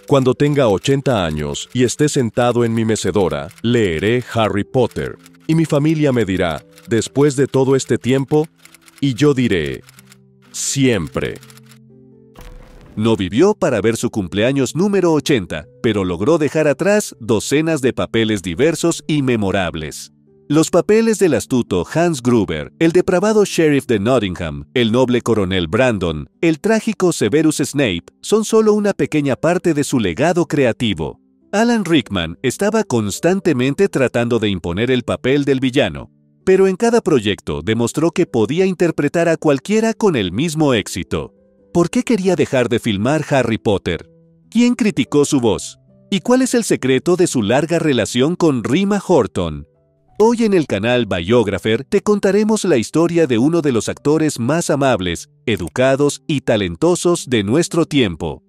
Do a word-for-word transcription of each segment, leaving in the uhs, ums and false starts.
Cuando tenga ochenta años y esté sentado en mi mecedora, leeré Harry Potter, y mi familia me dirá, después de todo este tiempo, y yo diré, siempre. No vivió para ver su cumpleaños número ochenta, pero logró dejar atrás docenas de papeles diversos y memorables. Los papeles del astuto Hans Gruber, el depravado sheriff de Nottingham, el noble coronel Brandon, el trágico Severus Snape, son solo una pequeña parte de su legado creativo. Alan Rickman estaba constantemente tratando de imponer el papel del villano, pero en cada proyecto demostró que podía interpretar a cualquiera con el mismo éxito. ¿Por qué quería dejar de filmar Harry Potter? ¿Quién criticó su voz? ¿Y cuál es el secreto de su larga relación con Rima Horton? Hoy en el canal Biographer te contaremos la historia de uno de los actores más amables, educados y talentosos de nuestro tiempo.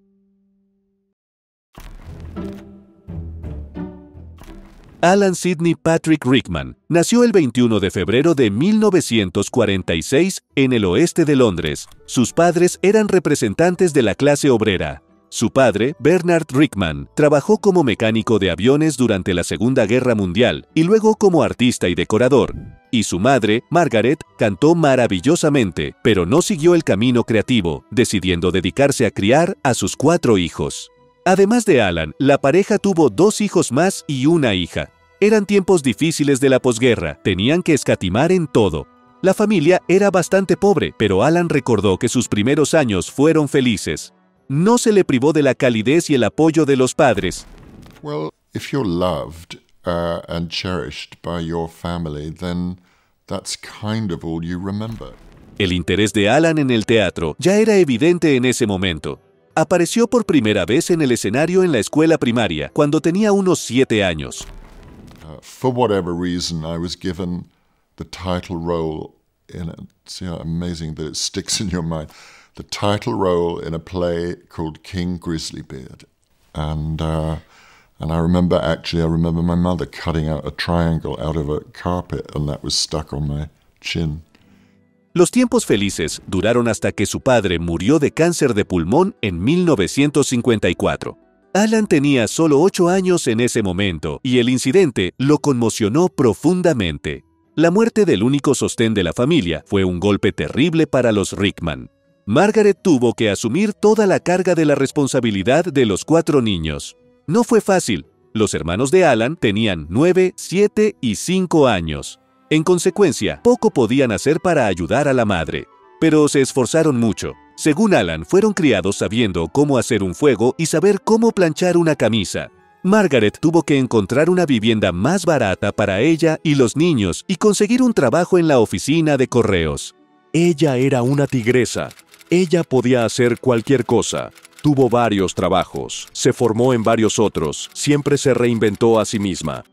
Alan Sidney Patrick Rickman nació el veintiuno de febrero de mil novecientos cuarenta y seis en el oeste de Londres. Sus padres eran representantes de la clase obrera. Su padre, Bernard Rickman, trabajó como mecánico de aviones durante la Segunda Guerra Mundial y luego como artista y decorador. Y su madre, Margaret, cantó maravillosamente, pero no siguió el camino creativo, decidiendo dedicarse a criar a sus cuatro hijos. Además de Alan, la pareja tuvo dos hijos más y una hija. Eran tiempos difíciles de la posguerra, tenían que escatimar en todo. La familia era bastante pobre, pero Alan recordó que sus primeros años fueron felices. No se le privó de la calidez y el apoyo de los padres. Well, if you're loved uh, and cherished by your family, then that's kind of all you remember. El interés de Alan en el teatro ya era evidente en ese momento. Apareció por primera vez en el escenario en la escuela primaria, cuando tenía unos siete años. Uh, for whatever reason, I was given the title role in a, it's, you know, amazing that it sticks in your mind, the title role in a play called King Grizzlybeard. And, uh, and I remember, actually, I remember my mother cutting out a triangle out of a carpet, and that was stuck on my chin. Los tiempos felices duraron hasta que su padre murió de cáncer de pulmón en mil novecientos cincuenta y cuatro. Alan tenía solo ocho años en ese momento y el incidente lo conmocionó profundamente. La muerte del único sostén de la familia fue un golpe terrible para los Rickman. Margaret tuvo que asumir toda la carga de la responsabilidad de los cuatro niños. No fue fácil. Los hermanos de Alan tenían nueve, siete y cinco años. En consecuencia, poco podían hacer para ayudar a la madre, pero se esforzaron mucho. Según Alan, fueron criados sabiendo cómo hacer un fuego y saber cómo planchar una camisa. Margaret tuvo que encontrar una vivienda más barata para ella y los niños y conseguir un trabajo en la oficina de correos. Ella era una tigresa. Ella podía hacer cualquier cosa. Tuvo varios trabajos, se formó en varios otros, siempre se reinventó a sí misma.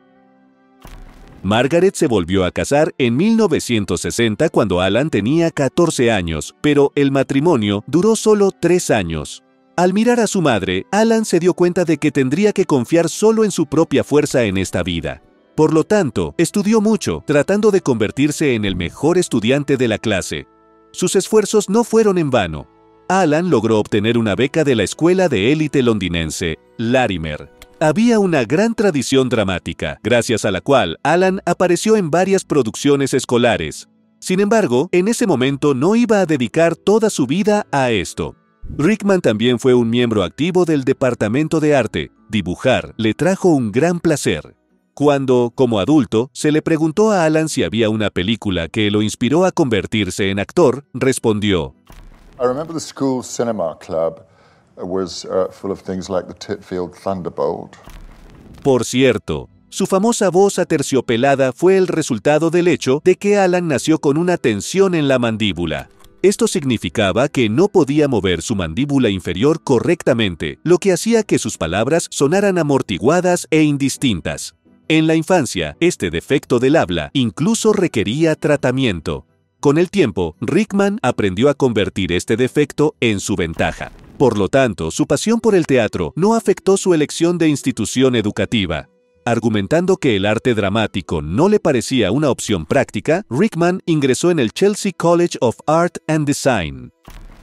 Margaret se volvió a casar en mil novecientos sesenta cuando Alan tenía catorce años, pero el matrimonio duró solo tres años. Al mirar a su madre, Alan se dio cuenta de que tendría que confiar solo en su propia fuerza en esta vida. Por lo tanto, estudió mucho, tratando de convertirse en el mejor estudiante de la clase. Sus esfuerzos no fueron en vano. Alan logró obtener una beca de la escuela de élite londinense, Larimer. Había una gran tradición dramática, gracias a la cual Alan apareció en varias producciones escolares. Sin embargo, en ese momento no iba a dedicar toda su vida a esto. Rickman también fue un miembro activo del departamento de arte. Dibujar le trajo un gran placer. Cuando, como adulto, se le preguntó a Alan si había una película que lo inspiró a convertirse en actor, respondió: I remember the school cinema club was uh, full of things like the Titfield Thunderbolt. Por cierto, su famosa voz aterciopelada fue el resultado del hecho de que Alan nació con una tensión en la mandíbula. Esto significaba que no podía mover su mandíbula inferior correctamente, lo que hacía que sus palabras sonaran amortiguadas e indistintas. En la infancia, este defecto del habla incluso requería tratamiento. Con el tiempo, Rickman aprendió a convertir este defecto en su ventaja. Por lo tanto, su pasión por el teatro no afectó su elección de institución educativa. Argumentando que el arte dramático no le parecía una opción práctica, Rickman ingresó en el Chelsea College of Art and Design.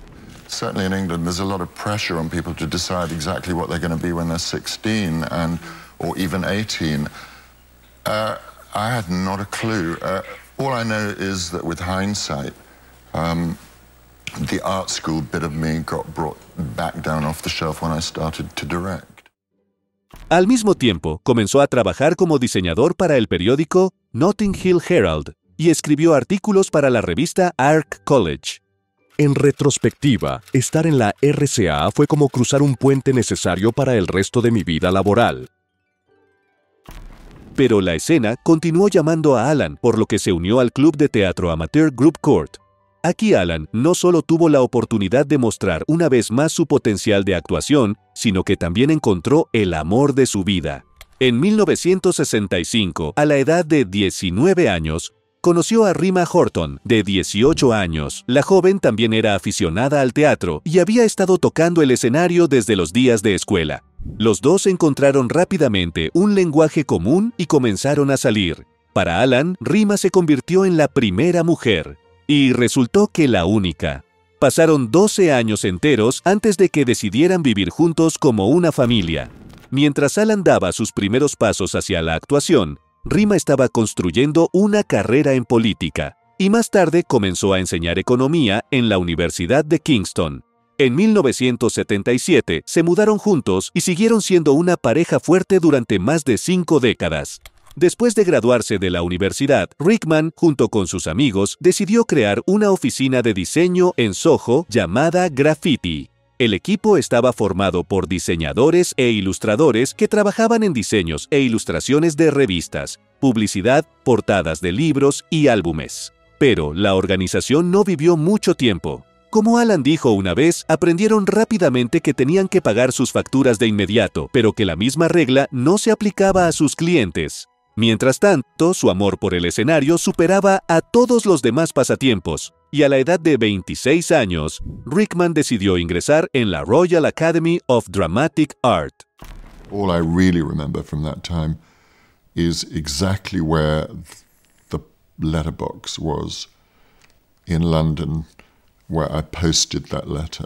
certainly in England, there's a lot of pressure on people to decide exactly what they're going to be when they're sixteen and or even eighteen. Uh, I had not a clue. Uh, all I know is that with hindsight, um, the art school bit of me got brought back down off the shelf when I started to direct. Al mismo tiempo, comenzó a trabajar como diseñador para el periódico Notting Hill Herald y escribió artículos para la revista Arc College. En retrospectiva, estar en la R C A fue como cruzar un puente necesario para el resto de mi vida laboral. Pero la escena continuó llamando a Alan, por lo que se unió al club de teatro amateur Group Court. Aquí Alan no solo tuvo la oportunidad de mostrar una vez más su potencial de actuación, sino que también encontró el amor de su vida. En mil novecientos sesenta y cinco, a la edad de diecinueve años, conoció a Rima Horton, de dieciocho años. La joven también era aficionada al teatro y había estado tocando el escenario desde los días de escuela. Los dos encontraron rápidamente un lenguaje común y comenzaron a salir. Para Alan, Rima se convirtió en la primera mujer. Y resultó que la única. Pasaron doce años enteros antes de que decidieran vivir juntos como una familia. Mientras Alan daba sus primeros pasos hacia la actuación, Rima estaba construyendo una carrera en política, y más tarde comenzó a enseñar economía en la Universidad de Kingston. En mil novecientos setenta y siete se mudaron juntos y siguieron siendo una pareja fuerte durante más de cinco décadas. Después de graduarse de la universidad, Rickman, junto con sus amigos, decidió crear una oficina de diseño en Soho llamada Graffiti. El equipo estaba formado por diseñadores e ilustradores que trabajaban en diseños e ilustraciones de revistas, publicidad, portadas de libros y álbumes. Pero la organización no vivió mucho tiempo. Como Alan dijo una vez, aprendieron rápidamente que tenían que pagar sus facturas de inmediato, pero que la misma regla no se aplicaba a sus clientes. Mientras tanto, su amor por el escenario superaba a todos los demás pasatiempos, y a la edad de veintiséis años, Rickman decidió ingresar en la Royal Academy of Dramatic Art. All I really remember from that time is exactly where the letterbox was in London, where I posted that letter,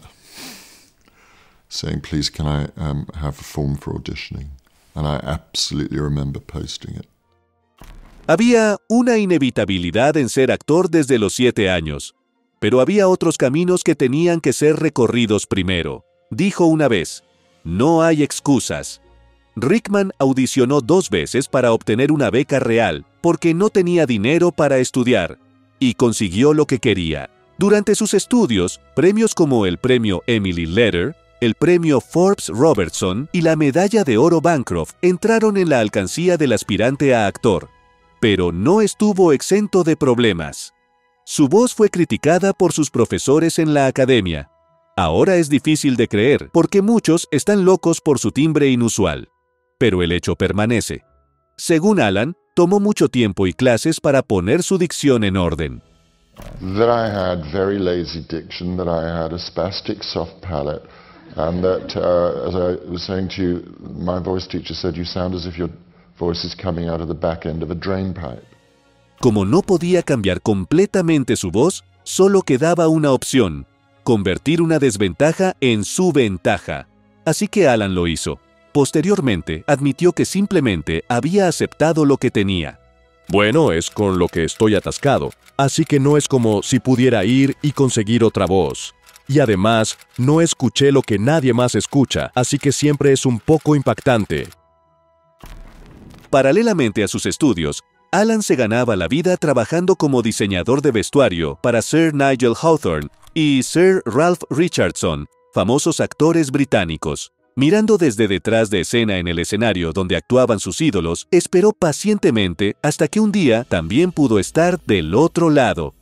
saying, please, can I um, have a form for auditioning? And I absolutely remember posting it. Había una inevitabilidad en ser actor desde los siete años, pero había otros caminos que tenían que ser recorridos primero. Dijo una vez, no hay excusas. Rickman audicionó dos veces para obtener una beca real, porque no tenía dinero para estudiar, y consiguió lo que quería. Durante sus estudios, premios como el premio Emily Letter, el premio Forbes Robertson y la medalla de oro Bancroft entraron en la alcancía del aspirante a actor. Pero no estuvo exento de problemas. Su voz fue criticada por sus profesores en la academia. Ahora es difícil de creer, porque muchos están locos por su timbre inusual. Pero el hecho permanece. Según Alan, tomó mucho tiempo y clases para poner su dicción en orden. That I had very lazy diction, that I had a spastic soft palate, and that, uh, as I was saying to you, my voice teacher said, you sound as if your voice is coming out of the back end of a drain pipe. Como no podía cambiar completamente su voz, solo quedaba una opción, convertir una desventaja en su ventaja. Así que Alan lo hizo. Posteriormente, admitió que simplemente había aceptado lo que tenía. Bueno, es con lo que estoy atascado, así que no es como si pudiera ir y conseguir otra voz. Y además, no escuché lo que nadie más escucha, así que siempre es un poco impactante. Paralelamente a sus estudios, Alan se ganaba la vida trabajando como diseñador de vestuario para Sir Nigel Hawthorne y Sir Ralph Richardson, famosos actores británicos. Mirando desde detrás de escena en el escenario donde actuaban sus ídolos, esperó pacientemente hasta que un día también pudo estar del otro lado.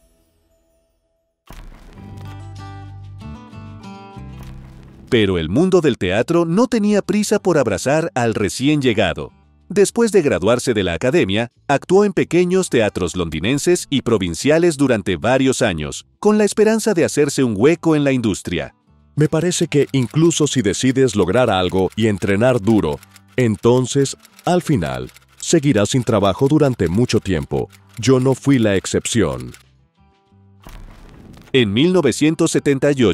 Pero el mundo del teatro no tenía prisa por abrazar al recién llegado. Después de graduarse de la academia, actuó en pequeños teatros londinenses y provinciales durante varios años, con la esperanza de hacerse un hueco en la industria. Me parece que incluso si decides lograr algo y entrenar duro, entonces, al final, seguirás sin trabajo durante mucho tiempo. Yo no fui la excepción. En mil novecientos setenta y ocho,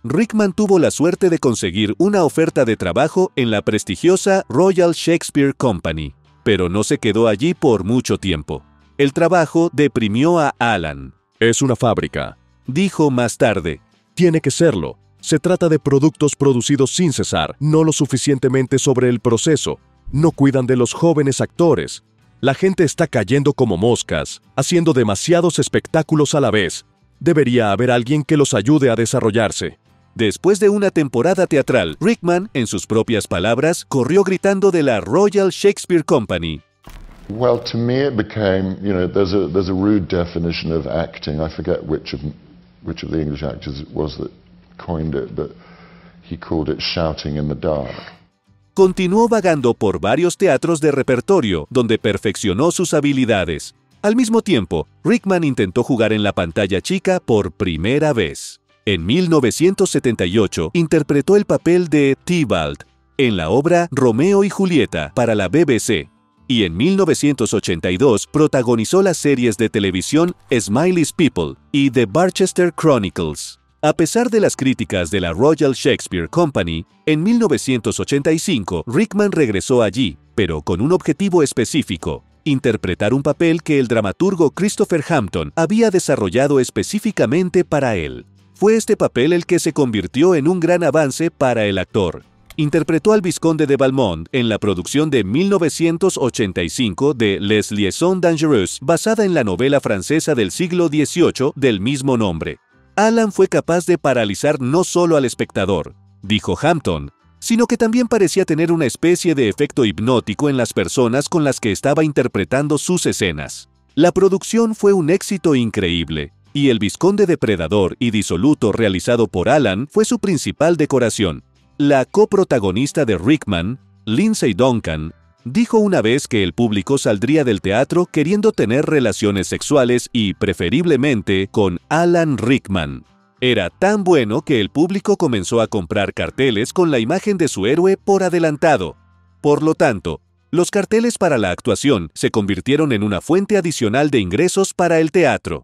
Rickman tuvo la suerte de conseguir una oferta de trabajo en la prestigiosa Royal Shakespeare Company, pero no se quedó allí por mucho tiempo. El trabajo deprimió a Alan. Es una fábrica, Dijo más tarde. tiene que serlo. Se trata de productos producidos sin cesar, no lo suficientemente sobre el proceso. No cuidan de los jóvenes actores. La gente está cayendo como moscas, haciendo demasiados espectáculos a la vez. Debería haber alguien que los ayude a desarrollarse. Después de una temporada teatral, Rickman, en sus propias palabras, corrió gritando de la Royal Shakespeare Company. Well, to me it became, you know, there's a there's a rude definition of acting. I forget which of which of the English actors it was that coined it, but he called it shouting in the dark. Continuó vagando por varios teatros de repertorio, donde perfeccionó sus habilidades. Al mismo tiempo, Rickman intentó jugar en la pantalla chica por primera vez. En mil novecientos setenta y ocho, interpretó el papel de Tybalt en la obra Romeo y Julieta para la B B C, y en mil novecientos ochenta y dos protagonizó las series de televisión Smiley's People y The Barchester Chronicles. A pesar de las críticas de la Royal Shakespeare Company, en mil novecientos ochenta y cinco Rickman regresó allí, pero con un objetivo específico: interpretar un papel que el dramaturgo Christopher Hampton había desarrollado específicamente para él. Fue este papel el que se convirtió en un gran avance para el actor. Interpretó al vizconde de Valmont en la producción de mil novecientos ochenta y cinco de Les Liaisons Dangereuses, basada en la novela francesa del siglo dieciocho del mismo nombre. Alan fue capaz de paralizar no solo al espectador, dijo Hampton, sino que también parecía tener una especie de efecto hipnótico en las personas con las que estaba interpretando sus escenas. La producción fue un éxito increíble, y el vizconde depredador y disoluto realizado por Alan fue su principal decoración. La coprotagonista de Rickman, Lindsay Duncan, dijo una vez que el público saldría del teatro queriendo tener relaciones sexuales y, preferiblemente, con Alan Rickman. Era tan bueno que el público comenzó a comprar carteles con la imagen de su héroe por adelantado. Por lo tanto, los carteles para la actuación se convirtieron en una fuente adicional de ingresos para el teatro.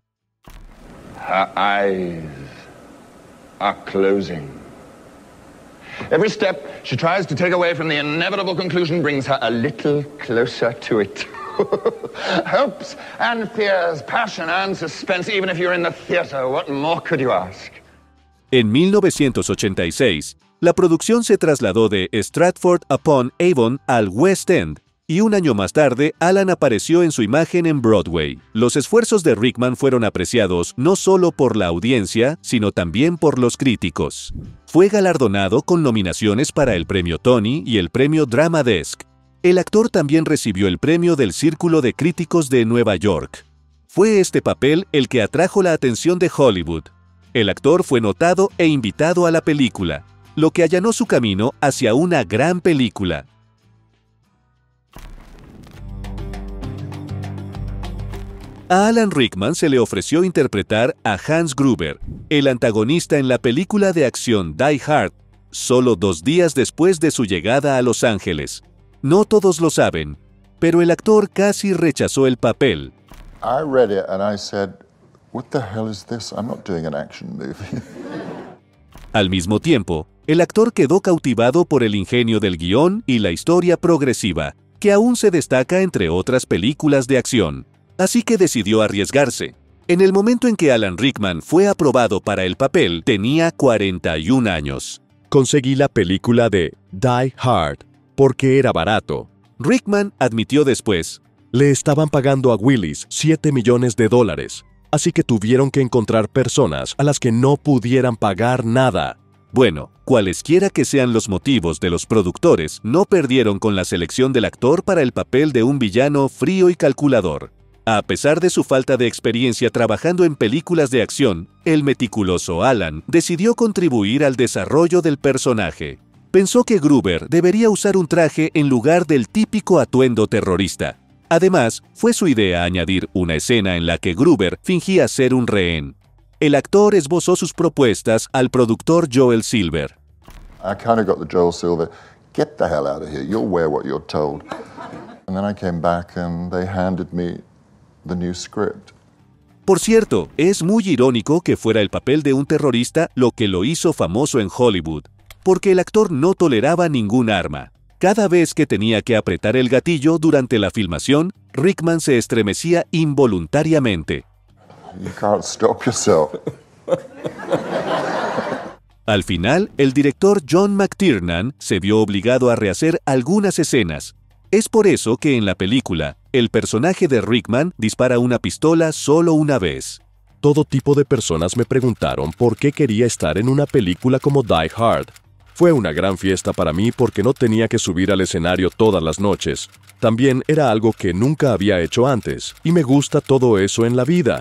Her eyes are closing. Every step she tries to take away from the inevitable conclusion brings her a little closer to it. Hopes and fears, passion and suspense, even if you're in the theater, what more could you ask? En mil novecientos ochenta y seis, la producción se trasladó de Stratford-upon-Avon al West End, y un año más tarde, Alan apareció en su imagen en Broadway. Los esfuerzos de Rickman fueron apreciados no solo por la audiencia, sino también por los críticos. Fue galardonado con nominaciones para el Premio Tony y el Premio Drama Desk. El actor también recibió el premio del Círculo de Críticos de Nueva York. Fue este papel el que atrajo la atención de Hollywood. El actor fue notado e invitado a la película, lo que allanó su camino hacia una gran película. A Alan Rickman se le ofreció interpretar a Hans Gruber, el antagonista en la película de acción Die Hard, solo dos días después de su llegada a Los Ángeles. No todos lo saben, pero el actor casi rechazó el papel. I read it and I said, what the hell is this? I'm not doing an action movie. Al mismo tiempo, el actor quedó cautivado por el ingenio del guión y la historia progresiva, que aún se destaca entre otras películas de acción. Así que decidió arriesgarse. En el momento en que Alan Rickman fue aprobado para el papel, tenía cuarenta y un años. Conseguí la película de Die Hard porque era barato. Rickman admitió después: le estaban pagando a Willis siete millones de dólares, así que tuvieron que encontrar personas a las que no pudieran pagar nada. Bueno, cualesquiera que sean los motivos de los productores, no perdieron con la selección del actor para el papel de un villano frío y calculador. A pesar de su falta de experiencia trabajando en películas de acción, el meticuloso Alan decidió contribuir al desarrollo del personaje. Pensó que Gruber debería usar un traje en lugar del típico atuendo terrorista. Además, fue su idea añadir una escena en la que Gruber fingía ser un rehén. El actor esbozó sus propuestas al productor Joel Silver. I kind of got the Joel Silver, get the hell out of here, you'll wear what you're told. And then I came back and they handed me the new script. Por cierto, es muy irónico que fuera el papel de un terrorista lo que lo hizo famoso en Hollywood, porque el actor no toleraba ningún arma. Cada vez que tenía que apretar el gatillo durante la filmación, Rickman se estremecía involuntariamente. You can't stop yourself. Al final, el director John McTiernan se vio obligado a rehacer algunas escenas. Es por eso que en la película, el personaje de Rickman dispara una pistola solo una vez. Todo tipo de personas me preguntaron por qué quería estar en una película como Die Hard. Fue una gran fiesta para mí porque no tenía que subir al escenario todas las noches. También era algo que nunca había hecho antes, y me gusta todo eso en la vida.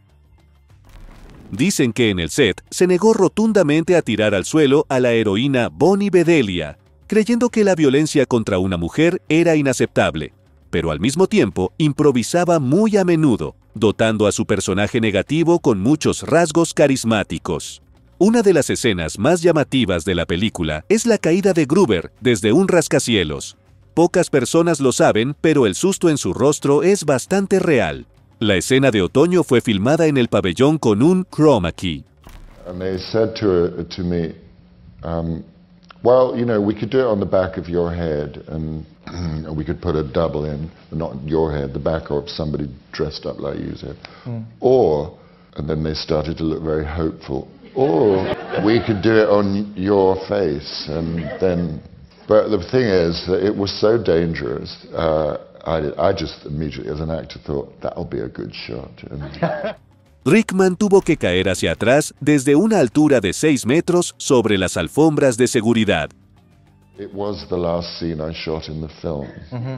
Dicen que en el set se negó rotundamente a tirar al suelo a la heroína Bonnie Bedelia, creyendo que la violencia contra una mujer era inaceptable, pero al mismo tiempo improvisaba muy a menudo, dotando a su personaje negativo con muchos rasgos carismáticos. Una de las escenas más llamativas de la película es la caída de Gruber desde un rascacielos. Pocas personas lo saben, pero el susto en su rostro es bastante real. La escena de otoño fue filmada en el pabellón con un chroma key. And they said to, to me, um, well, you know, we could do it on the back of your head, and we could put a double in, not your head, the back of somebody dressed up like you said. Mm. Or, and then they started to look very hopeful, or we could do it on your face, and then, but the thing is that it was so dangerous, uh, I, I just immediately, as an actor, thought, that'll be a good shot. And Rickman tuvo que caer hacia atrás desde una altura de seis metros sobre las alfombras de seguridad. It was the last scene I shot in the film.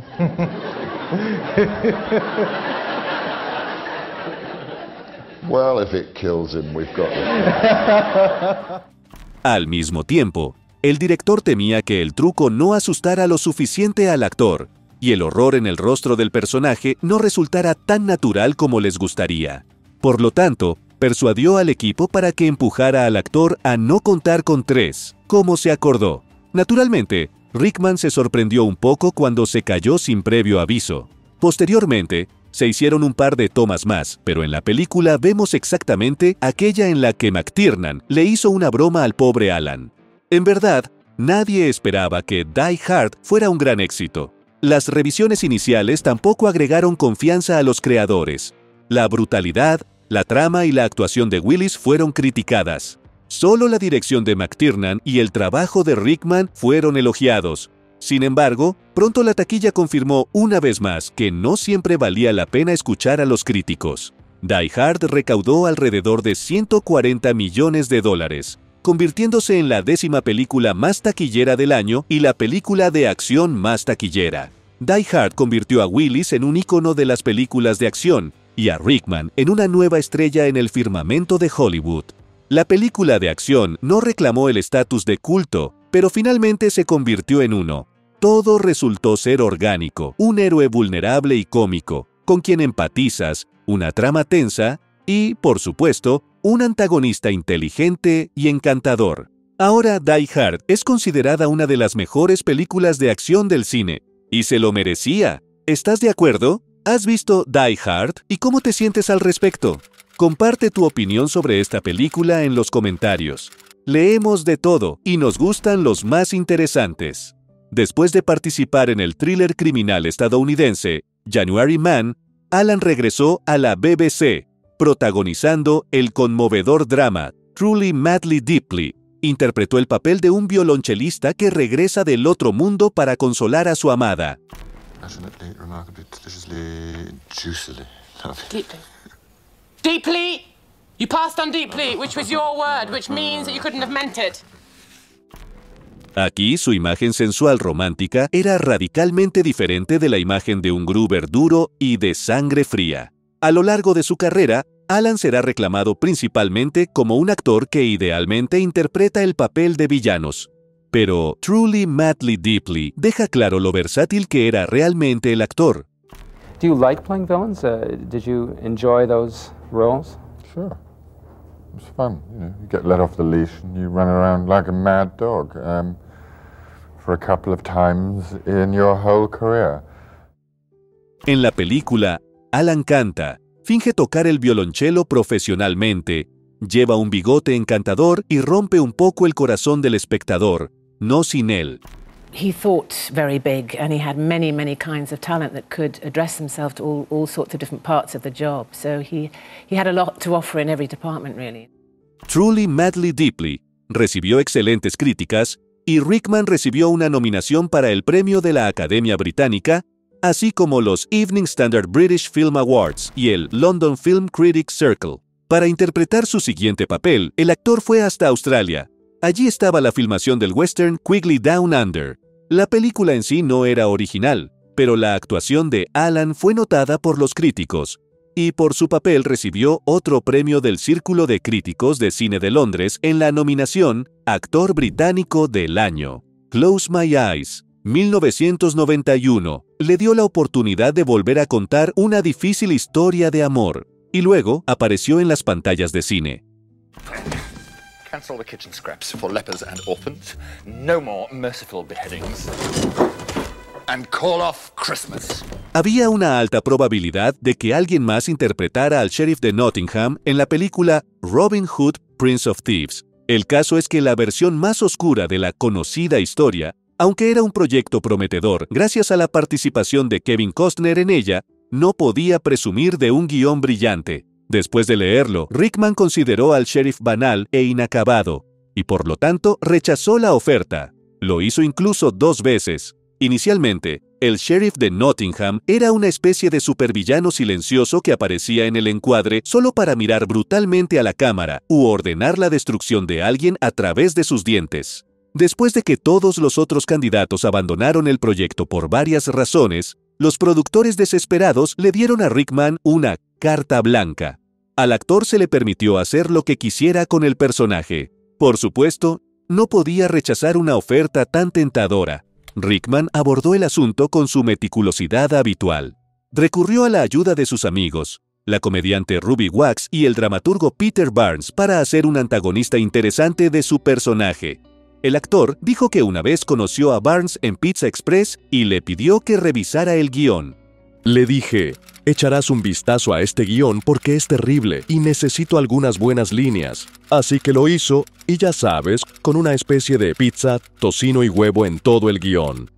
Well, if it kills him, we've got it. Al mismo tiempo, el director temía que el truco no asustara lo suficiente al actor, y el horror en el rostro del personaje no resultara tan natural como les gustaría. Por lo tanto, persuadió al equipo para que empujara al actor a no contar con tres, como se acordó. Naturalmente, Rickman se sorprendió un poco cuando se cayó sin previo aviso. Posteriormente, se hicieron un par de tomas más, pero en la película vemos exactamente aquella en la que McTiernan le hizo una broma al pobre Alan. En verdad, nadie esperaba que Die Hard fuera un gran éxito. Las revisiones iniciales tampoco agregaron confianza a los creadores. La brutalidad, la trama y la actuación de Willis fueron criticadas. Solo la dirección de McTiernan y el trabajo de Rickman fueron elogiados. Sin embargo, pronto la taquilla confirmó una vez más que no siempre valía la pena escuchar a los críticos. Die Hard recaudó alrededor de ciento cuarenta millones de dólares, convirtiéndose en la décima película más taquillera del año y la película de acción más taquillera. Die Hard convirtió a Willis en un ícono de las películas de acción y a Rickman en una nueva estrella en el firmamento de Hollywood. La película de acción no reclamó el estatus de culto, pero finalmente se convirtió en uno. Todo resultó ser orgánico, un héroe vulnerable y cómico, con quien empatizas, una trama tensa y, por supuesto, un antagonista inteligente y encantador. Ahora Die Hard es considerada una de las mejores películas de acción del cine, y se lo merecía. ¿Estás de acuerdo? ¿Has visto Die Hard? ¿Y cómo te sientes al respecto? Comparte tu opinión sobre esta película en los comentarios. Leemos de todo y nos gustan los más interesantes. Después de participar en el thriller criminal estadounidense January Man, Alan regresó a la B B C, protagonizando el conmovedor drama Truly Madly Deeply. Interpretó el papel de un violonchelista que regresa del otro mundo para consolar a su amada. Passionately, remarkably, deliciously, juicily. Deeply. Deeply! You passed on deeply, which was your word, which means that you couldn't have meant it. Aquí su imagen sensual romántica era radicalmente diferente de la imagen de un Gruber duro y de sangre fría. A lo largo de su carrera, Alan será reclamado principalmente como un actor que idealmente interpreta el papel de villanos. Pero Truly Madly Deeply deja claro lo versátil que era realmente el actor. Do you like playing villains? Uh, did you enjoy those roles? Sure. It's fun. You know, you get let off the leash and you run around like a mad dog um, for a couple of times in your whole career. En la película, Alan canta Finge tocar el violonchelo profesionalmente, lleva un bigote encantador y rompe un poco el corazón del espectador, no sin él. He thought very big, and he had many, many kinds of talent that could address himself to all, all sorts of different parts of the job. So he, he had a lot to offer in every department, really. Truly, Madly, Deeply recibió excelentes críticas y Rickman recibió una nominación para el premio de la Academia Británica, así como los Evening Standard British Film Awards y el London Film Critics Circle. Para interpretar su siguiente papel, el actor fue hasta Australia. Allí estaba la filmación del western Quigley Down Under. La película en sí no era original, pero la actuación de Alan fue notada por los críticos, y por su papel recibió otro premio del Círculo de Críticos de Cine de Londres en la nominación Actor Británico del Año. Close My Eyes, mil novecientos noventa y uno, le dio la oportunidad de volver a contar una difícil historia de amor, y luego apareció en las pantallas de cine. Cancel the kitchen scraps for lepers and orphans. No more merciful beheadings. And call off Christmas. Había una alta probabilidad de que alguien más interpretara al sheriff de Nottingham en la película Robin Hood, Prince of Thieves. El caso es que la versión más oscura de la conocida historia, aunque era un proyecto prometedor gracias a la participación de Kevin Costner en ella, no podía presumir de un guión brillante. Después de leerlo, Rickman consideró al sheriff banal e inacabado, y por lo tanto rechazó la oferta. Lo hizo incluso dos veces. Inicialmente, el sheriff de Nottingham era una especie de supervillano silencioso que aparecía en el encuadre solo para mirar brutalmente a la cámara u ordenar la destrucción de alguien a través de sus dientes. Después de que todos los otros candidatos abandonaron el proyecto por varias razones, los productores desesperados le dieron a Rickman una carta blanca. Al actor se le permitió hacer lo que quisiera con el personaje. Por supuesto, no podía rechazar una oferta tan tentadora. Rickman abordó el asunto con su meticulosidad habitual. Recurrió a la ayuda de sus amigos, la comediante Ruby Wax y el dramaturgo Peter Barnes, para hacer un antagonista interesante de su personaje. El actor dijo que una vez conoció a Barnes en Pizza Express y le pidió que revisara el guión. Le dije, echarás un vistazo a este guión porque es terrible y necesito algunas buenas líneas. Así que lo hizo, y ya sabes, con una especie de pizza, tocino y huevo en todo el guión.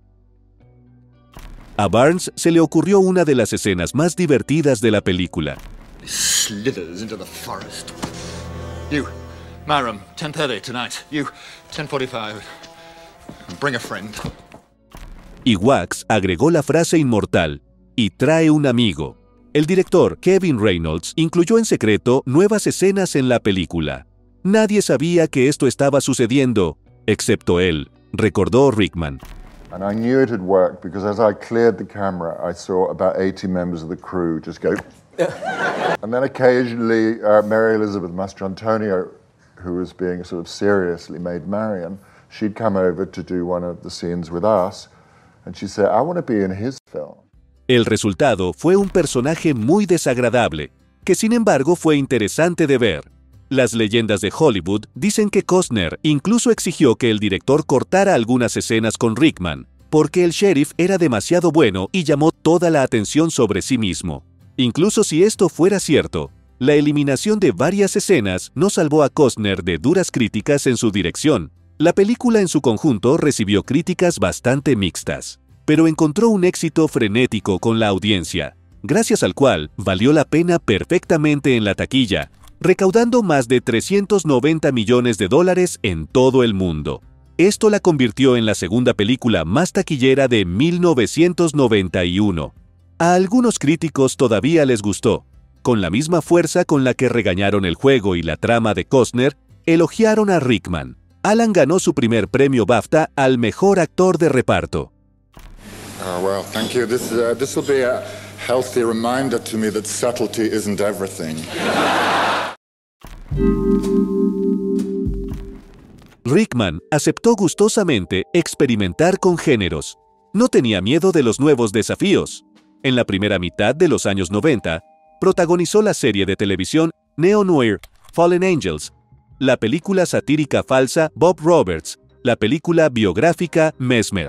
A Barnes se le ocurrió una de las escenas más divertidas de la película. Slithers into the forest. You, Myram, ten thirty tonight. You, ten forty-five. Bring a friend. Y Wax agregó la frase inmortal, y trae un amigo. El director, Kevin Reynolds, incluyó en secreto nuevas escenas en la película. Nadie sabía que esto estaba sucediendo, excepto él, recordó Rickman. And I knew it had worked because as I cleared the camera, I saw about eighty members of the crew just go. And then occasionally, uh, Mary Elizabeth Mastrantonio, who was being sort of seriously made Marion, she'd come over to do one of the scenes with us, and she said, I want to be in his film. El resultado fue un personaje muy desagradable, que sin embargo fue interesante de ver. Las leyendas de Hollywood dicen que Costner incluso exigió que el director cortara algunas escenas con Rickman, porque el sheriff era demasiado bueno y llamó toda la atención sobre sí mismo. Incluso si esto fuera cierto, la eliminación de varias escenas no salvó a Costner de duras críticas en su dirección. La película en su conjunto recibió críticas bastante mixtas, pero encontró un éxito frenético con la audiencia, gracias al cual valió la pena perfectamente en la taquilla, recaudando más de trescientos noventa millones de dólares en todo el mundo. Esto la convirtió en la segunda película más taquillera de mil novecientos noventa y uno. A algunos críticos todavía les gustó. Con la misma fuerza con la que regañaron el juego y la trama de Costner, elogiaron a Rickman. Alan ganó su primer premio BAFTA al mejor actor de reparto. Oh, well, thank you. This, uh, this will be a healthy reminder to me that subtlety isn't everything. Rickman aceptó gustosamente experimentar con géneros. No tenía miedo de los nuevos desafíos. En la primera mitad de los años noventa, protagonizó la serie de televisión neo-noir Fallen Angels, la película satírica falsa Bob Roberts, la película biográfica Mesmer.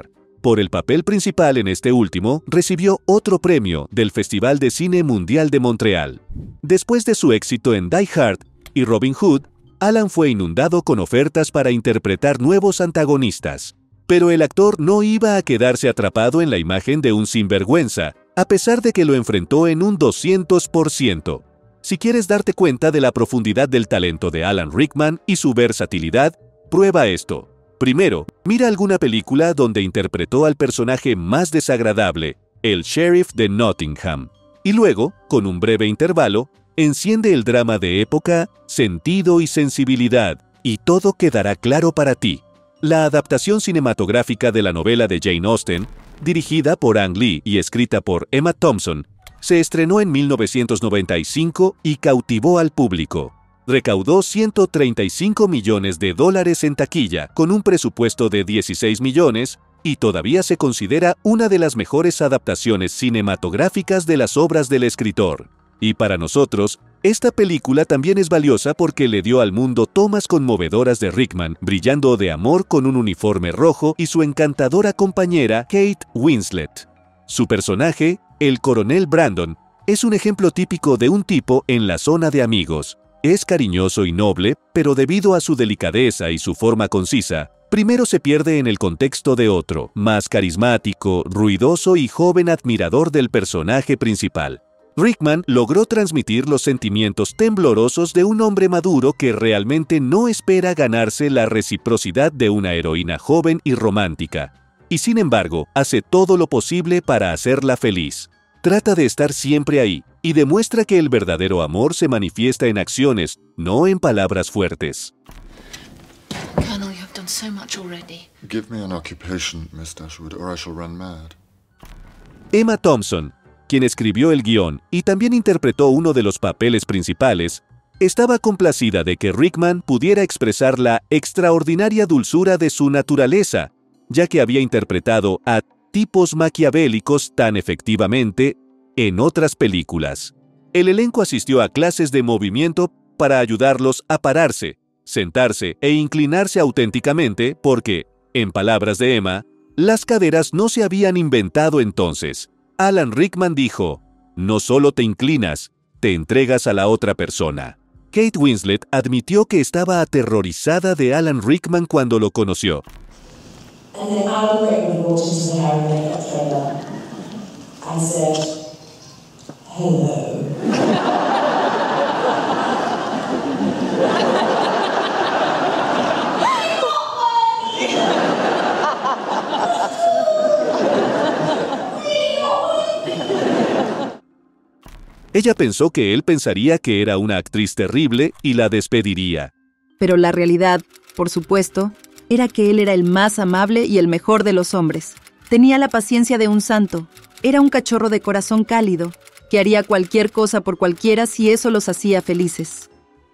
Por el papel principal en este último, recibió otro premio del Festival de Cine Mundial de Montreal. Después de su éxito en Die Hard y Robin Hood, Alan fue inundado con ofertas para interpretar nuevos antagonistas. Pero el actor no iba a quedarse atrapado en la imagen de un sinvergüenza, a pesar de que lo enfrentó en un doscientos por ciento. Si quieres darte cuenta de la profundidad del talento de Alan Rickman y su versatilidad, prueba esto. Primero, mira alguna película donde interpretó al personaje más desagradable, el sheriff de Nottingham. Y luego, con un breve intervalo, enciende el drama de época, sentido y sensibilidad, y todo quedará claro para ti. La adaptación cinematográfica de la novela de Jane Austen, dirigida por Ang Lee y escrita por Emma Thompson, se estrenó en mil novecientos noventa y cinco y cautivó al público. Recaudó ciento treinta y cinco millones de dólares en taquilla, con un presupuesto de dieciséis millones, y todavía se considera una de las mejores adaptaciones cinematográficas de las obras del escritor. Y para nosotros, esta película también es valiosa porque le dio al mundo tomas conmovedoras de Rickman, brillando de amor con un uniforme rojo, y su encantadora compañera Kate Winslet. Su personaje, el coronel Brandon, es un ejemplo típico de un tipo en la zona de amigos. Es cariñoso y noble, pero debido a su delicadeza y su forma concisa, primero se pierde en el contexto de otro, más carismático, ruidoso y joven admirador del personaje principal. Rickman logró transmitir los sentimientos temblorosos de un hombre maduro que realmente no espera ganarse la reciprocidad de una heroína joven y romántica, y sin embargo hace todo lo posible para hacerla feliz. Trata de estar siempre ahí, y demuestra que el verdadero amor se manifiesta en acciones, no en palabras fuertes. Colonel, you have done so much already. Give me an occupation, Miss Dashwood, or I shall run mad. Emma Thompson, quien escribió el guión y también interpretó uno de los papeles principales, estaba complacida de que Rickman pudiera expresar la extraordinaria dulzura de su naturaleza, ya que había interpretado a tipos maquiavélicos tan efectivamente en otras películas. El elenco asistió a clases de movimiento para ayudarlos a pararse, sentarse e inclinarse auténticamente porque, en palabras de Emma, las caderas no se habían inventado entonces. Alan Rickman dijo, no solo te inclinas, te entregas a la otra persona. Kate Winslet admitió que estaba aterrorizada de Alan Rickman cuando lo conoció. And then Alan Rickman walked into the hair and makeup trailer and said, hello. Ella pensó que él pensaría que era una actriz terrible y la despediría. Pero la realidad, por supuesto, era que él era el más amable y el mejor de los hombres. Tenía la paciencia de un santo. Era un cachorro de corazón cálido, que haría cualquier cosa por cualquiera si eso los hacía felices.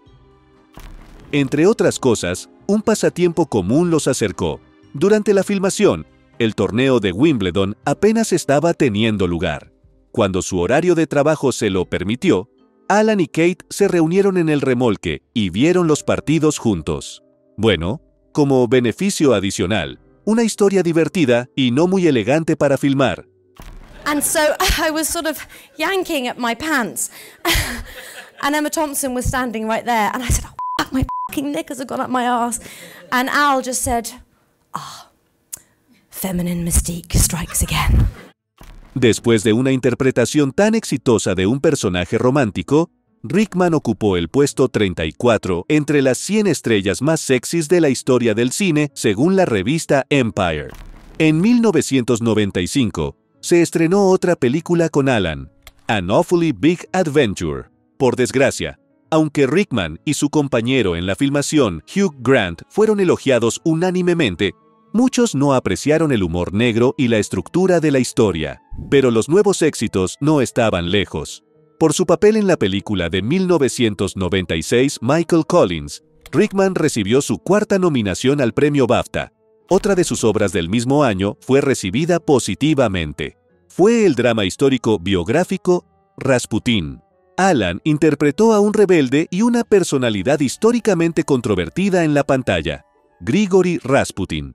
Entre otras cosas, un pasatiempo común los acercó. Durante la filmación, el torneo de Wimbledon apenas estaba teniendo lugar. Cuando su horario de trabajo se lo permitió, Alan y Kate se reunieron en el remolque y vieron los partidos juntos. Bueno, como beneficio adicional, una historia divertida y no muy elegante para filmar. And so I was sort of yanking at my pants. And Emma Thompson was standing right there. And I said, oh, my fucking knickers have gone up my arse. And Al just said, ah, oh, feminine mystique strikes again. Después de una interpretación tan exitosa de un personaje romántico, Rickman ocupó el puesto treinta y cuatro entre las cien estrellas más sexys de la historia del cine, según la revista Empire. En mil novecientos noventa y cinco, se estrenó otra película con Alan, An Awfully Big Adventure. Por desgracia, aunque Rickman y su compañero en la filmación, Hugh Grant, fueron elogiados unánimemente, muchos no apreciaron el humor negro y la estructura de la historia. Pero los nuevos éxitos no estaban lejos. Por su papel en la película de mil novecientos noventa y seis, Michael Collins, Rickman recibió su cuarta nominación al premio BAFTA. Otra de sus obras del mismo año fue recibida positivamente. Fue el drama histórico biográfico Rasputín. Alan interpretó a un rebelde y una personalidad históricamente controvertida en la pantalla, Grigory Rasputin.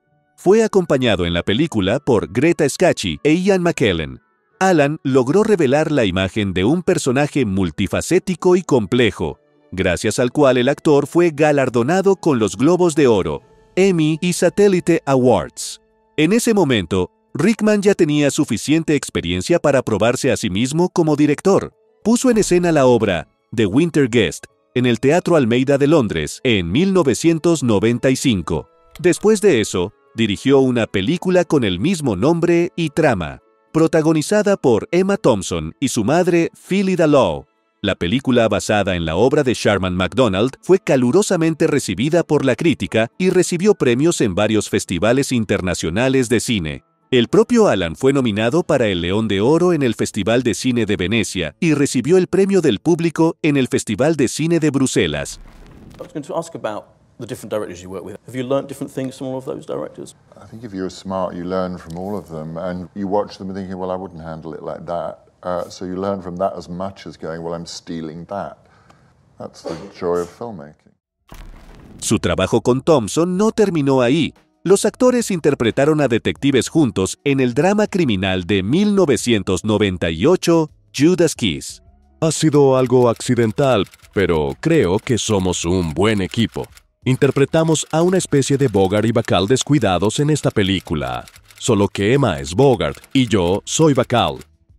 Fue acompañado en la película por Greta Scacchi e Ian McKellen. Alan logró revelar la imagen de un personaje multifacético y complejo, gracias al cual el actor fue galardonado con los Globos de Oro, Emmy y Satellite Awards. En ese momento, Rickman ya tenía suficiente experiencia para probarse a sí mismo como director. Puso en escena la obra The Winter Guest en el Teatro Almeida de Londres en mil novecientos noventa y cinco. Después de eso, dirigió una película con el mismo nombre y trama, protagonizada por Emma Thompson y su madre Phyllis Law. La película, basada en la obra de Sharman Macdonald, fue calurosamente recibida por la crítica y recibió premios en varios festivales internacionales de cine. El propio Alan fue nominado para el León de Oro en el Festival de Cine de Venecia y recibió el premio del público en el Festival de Cine de Bruselas. I was going to ask about the different directors you work with. Have you learnt different things from all of those directors? I think if you're smart, you learn from all of them, and you watch them and thinking, well, I wouldn't handle it like that. Uh, so you learn from that as much as going, well, I'm stealing that. That's the joy of filmmaking. Su trabajo con Thompson no terminó ahí. Los actores interpretaron a detectives juntos en el drama criminal de mil novecientos noventa y ocho, Judas Kiss. Ha sido algo accidental, pero creo que somos un buen equipo. Interpretamos a una especie de Bogart y Bacall descuidados en esta película. Solo que Emma es Bogart y yo soy Bacall.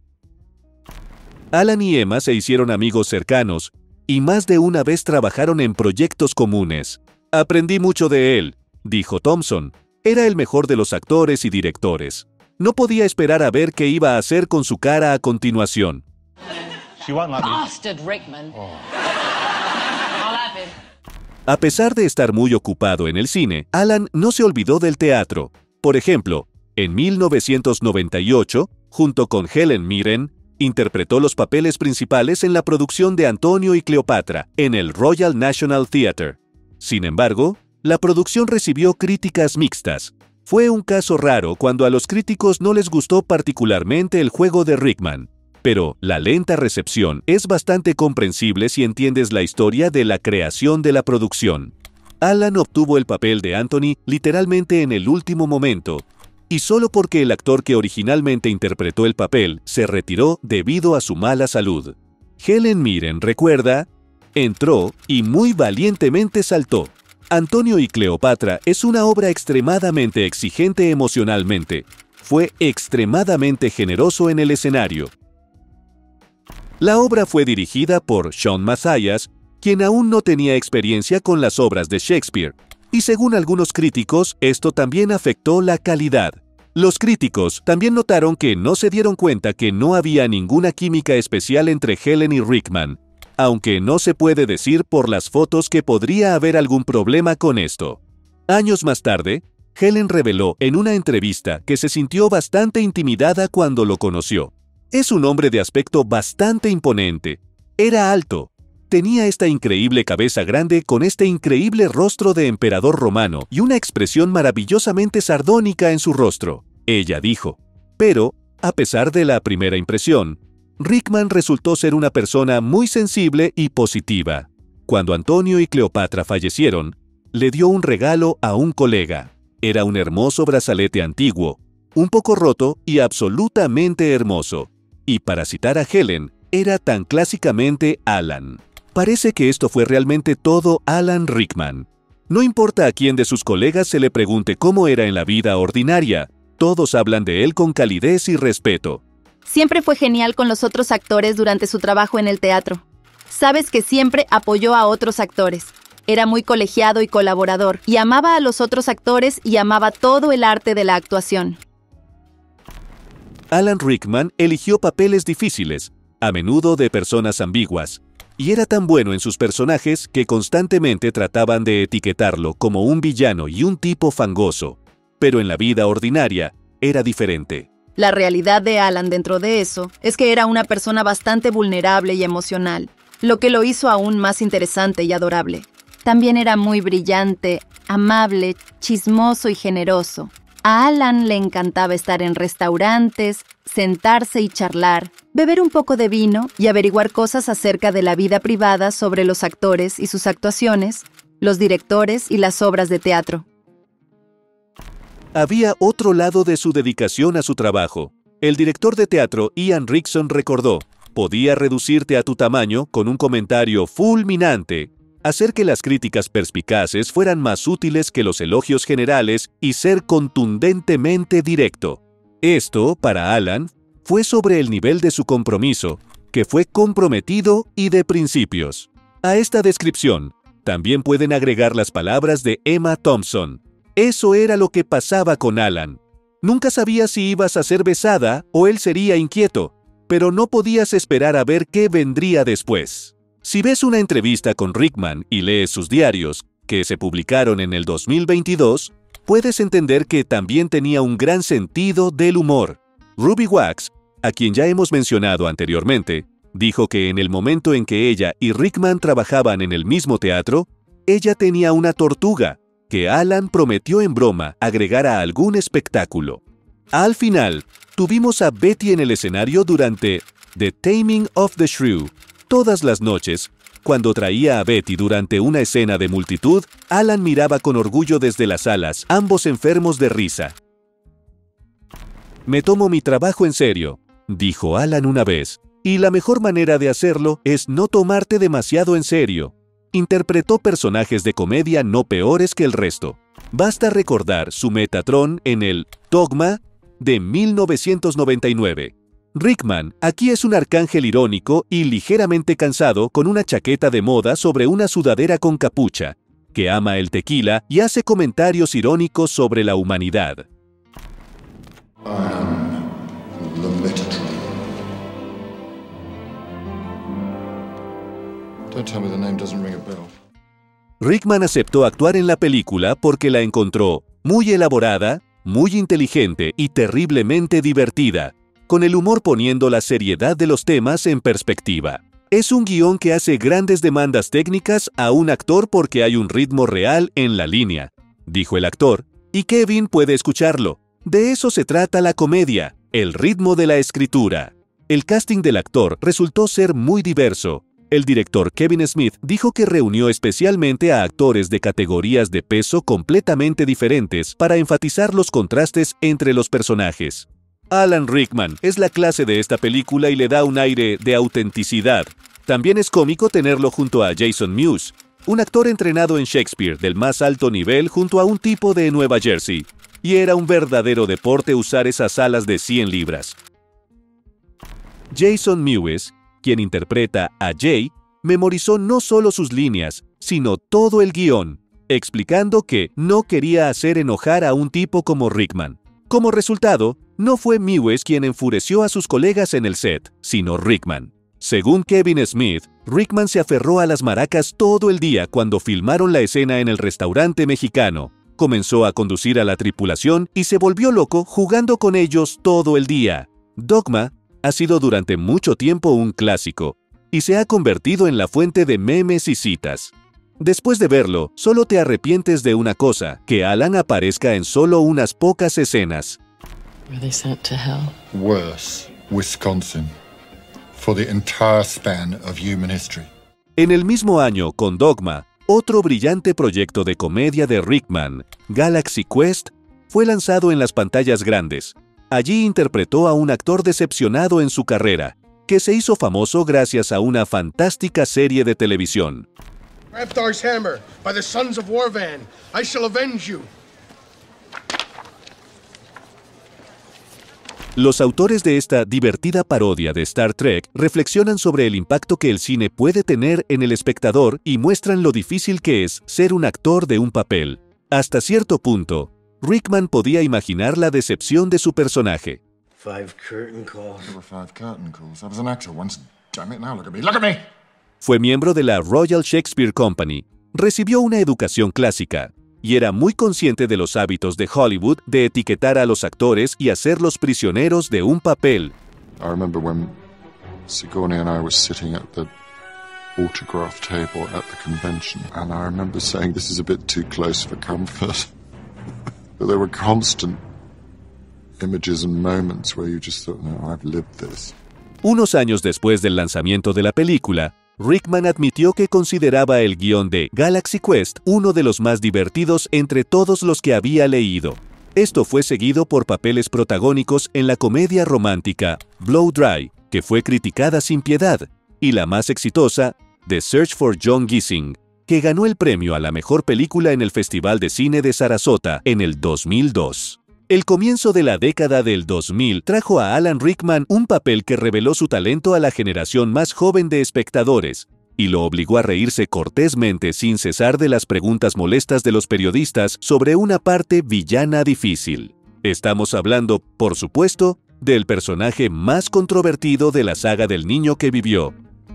Alan y Emma se hicieron amigos cercanos y más de una vez trabajaron en proyectos comunes. Aprendí mucho de él, dijo Thompson. Era el mejor de los actores y directores. No podía esperar a ver qué iba a hacer con su cara a continuación. Bastard Rickman. A pesar de estar muy ocupado en el cine, Alan no se olvidó del teatro. Por ejemplo, en mil novecientos noventa y ocho, junto con Helen Mirren, interpretó los papeles principales en la producción de Antonio y Cleopatra en el Royal National Theatre. Sin embargo, la producción recibió críticas mixtas. Fue un caso raro cuando a los críticos no les gustó particularmente el juego de Rickman. Pero la lenta recepción es bastante comprensible si entiendes la historia de la creación de la producción. Alan obtuvo el papel de Anthony literalmente en el último momento, y solo porque el actor que originalmente interpretó el papel se retiró debido a su mala salud. Helen Mirren recuerda, entró y muy valientemente saltó. Antonio y Cleopatra es una obra extremadamente exigente emocionalmente. Fue extremadamente generoso en el escenario. La obra fue dirigida por Sean Mathias, quien aún no tenía experiencia con las obras de Shakespeare, y según algunos críticos, esto también afectó la calidad. Los críticos también notaron que no se dieron cuenta que no había ninguna química especial entre Helen y Rickman, aunque no se puede decir por las fotos que podría haber algún problema con esto. Años más tarde, Helen reveló en una entrevista que se sintió bastante intimidada cuando lo conoció. Es un hombre de aspecto bastante imponente. Era alto. Tenía esta increíble cabeza grande con este increíble rostro de emperador romano y una expresión maravillosamente sardónica en su rostro, ella dijo. Pero, a pesar de la primera impresión, Rickman resultó ser una persona muy sensible y positiva. Cuando Antonio y Cleopatra fallecieron, le dio un regalo a un colega. Era un hermoso brazalete antiguo, un poco roto y absolutamente hermoso. Y para citar a Helen, era tan clásicamente Alan. Parece que esto fue realmente todo Alan Rickman. No importa a quién de sus colegas se le pregunte cómo era en la vida ordinaria, todos hablan de él con calidez y respeto. Siempre fue genial con los otros actores durante su trabajo en el teatro. Sabes que siempre apoyó a otros actores. Era muy colegiado y colaborador, y amaba a los otros actores y amaba todo el arte de la actuación. Alan Rickman eligió papeles difíciles, a menudo de personas ambiguas, y era tan bueno en sus personajes que constantemente trataban de etiquetarlo como un villano y un tipo fangoso. Pero en la vida ordinaria, era diferente. La realidad de Alan dentro de eso es que era una persona bastante vulnerable y emocional, lo que lo hizo aún más interesante y adorable. También era muy brillante, amable, chismoso y generoso. A Alan le encantaba estar en restaurantes, sentarse y charlar, beber un poco de vino y averiguar cosas acerca de la vida privada sobre los actores y sus actuaciones, los directores y las obras de teatro. Había otro lado de su dedicación a su trabajo. El director de teatro Ian Rickson recordó: podía reducirte a tu tamaño con un comentario fulminante, hacer que las críticas perspicaces fueran más útiles que los elogios generales y ser contundentemente directo. Esto, para Alan, fue sobre el nivel de su compromiso, que fue comprometido y de principios. A esta descripción, también pueden agregar las palabras de Emma Thompson. Eso era lo que pasaba con Alan. Nunca sabías si ibas a ser besada o él sería inquieto, pero no podías esperar a ver qué vendría después. Si ves una entrevista con Rickman y lees sus diarios, que se publicaron en el dos mil veintidós, puedes entender que también tenía un gran sentido del humor. Ruby Wax, a quien ya hemos mencionado anteriormente, dijo que en el momento en que ella y Rickman trabajaban en el mismo teatro, ella tenía una tortuga, que Alan prometió en broma agregar a algún espectáculo. Al final, tuvimos a Betty en el escenario durante The Taming of the Shrew. Todas las noches, cuando traía a Betty durante una escena de multitud, Alan miraba con orgullo desde las alas, ambos enfermos de risa. «Me tomo mi trabajo en serio», dijo Alan una vez, «y la mejor manera de hacerlo es no tomarte demasiado en serio». Interpretó personajes de comedia no peores que el resto. Basta recordar su Metatron en el Dogma de mil novecientos noventa y nueve. Rickman aquí es un arcángel irónico y ligeramente cansado con una chaqueta de moda sobre una sudadera con capucha, que ama el tequila y hace comentarios irónicos sobre la humanidad. I am the Metatron. Don't tell me the name doesn't ring a bell. Rickman aceptó actuar en la película porque la encontró muy elaborada, muy inteligente y terriblemente divertida, con el humor poniendo la seriedad de los temas en perspectiva. Es un guión que hace grandes demandas técnicas a un actor porque hay un ritmo real en la línea, dijo el actor, y Kevin puede escucharlo. De eso se trata la comedia, el ritmo de la escritura. El casting del actor resultó ser muy diverso. El director Kevin Smith dijo que reunió especialmente a actores de categorías de peso completamente diferentes para enfatizar los contrastes entre los personajes. Alan Rickman es la clase de esta película y le da un aire de autenticidad. También es cómico tenerlo junto a Jason Mewes, un actor entrenado en Shakespeare del más alto nivel junto a un tipo de Nueva Jersey. Y era un verdadero deporte usar esas alas de cien libras. Jason Mewes, quien interpreta a Jay, memorizó no solo sus líneas, sino todo el guión, explicando que no quería hacer enojar a un tipo como Rickman. Como resultado, no fue Mewes quien enfureció a sus colegas en el set, sino Rickman. Según Kevin Smith, Rickman se aferró a las maracas todo el día cuando filmaron la escena en el restaurante mexicano. Comenzó a conducir a la tripulación y se volvió loco jugando con ellos todo el día. Dogma ha sido durante mucho tiempo un clásico, y se ha convertido en la fuente de memes y citas. Después de verlo, solo te arrepientes de una cosa, que Alan aparezca en solo unas pocas escenas. Were they sent to hell? Worse, Wisconsin. For the entire span of human history. En el mismo año, con Dogma, otro brillante proyecto de comedia de Rickman, Galaxy Quest, fue lanzado en las pantallas grandes. Allí interpretó a un actor decepcionado en su carrera, que se hizo famoso gracias a una fantástica serie de televisión. Raptar's hammer, by the sons of Warvan, I shall avenge you. Los autores de esta divertida parodia de Star Trek reflexionan sobre el impacto que el cine puede tener en el espectador y muestran lo difícil que es ser un actor de un papel. Hasta cierto punto, Rickman podía imaginar la decepción de su personaje. Five curtain calls. There were five curtain calls. I was an actor once. Damn it, now look at me. Look at me! Fue miembro de la Royal Shakespeare Company. Recibió una educación clásica y era muy consciente de los hábitos de Hollywood de etiquetar a los actores y hacerlos prisioneros de un papel. I remember when Sigourney and I were sitting at the autograph table at the convention, and I remember saying this is a bit too close for comfort. But there were constant images and moments where you just thought, no, I've lived this. Unos años después del lanzamiento de la película, Rickman admitió que consideraba el guión de Galaxy Quest uno de los más divertidos entre todos los que había leído. Esto fue seguido por papeles protagónicos en la comedia romántica Blow Dry, que fue criticada sin piedad, y la más exitosa, The Search for John Gissing, que ganó el premio a la mejor película en el Festival de Cine de Sarasota en el dos mil dos. El comienzo de la década del dos mil trajo a Alan Rickman un papel que reveló su talento a la generación más joven de espectadores, y lo obligó a reírse cortésmente sin cesar de las preguntas molestas de los periodistas sobre una parte villana difícil. Estamos hablando, por supuesto, del personaje más controvertido de la saga del niño que vivió.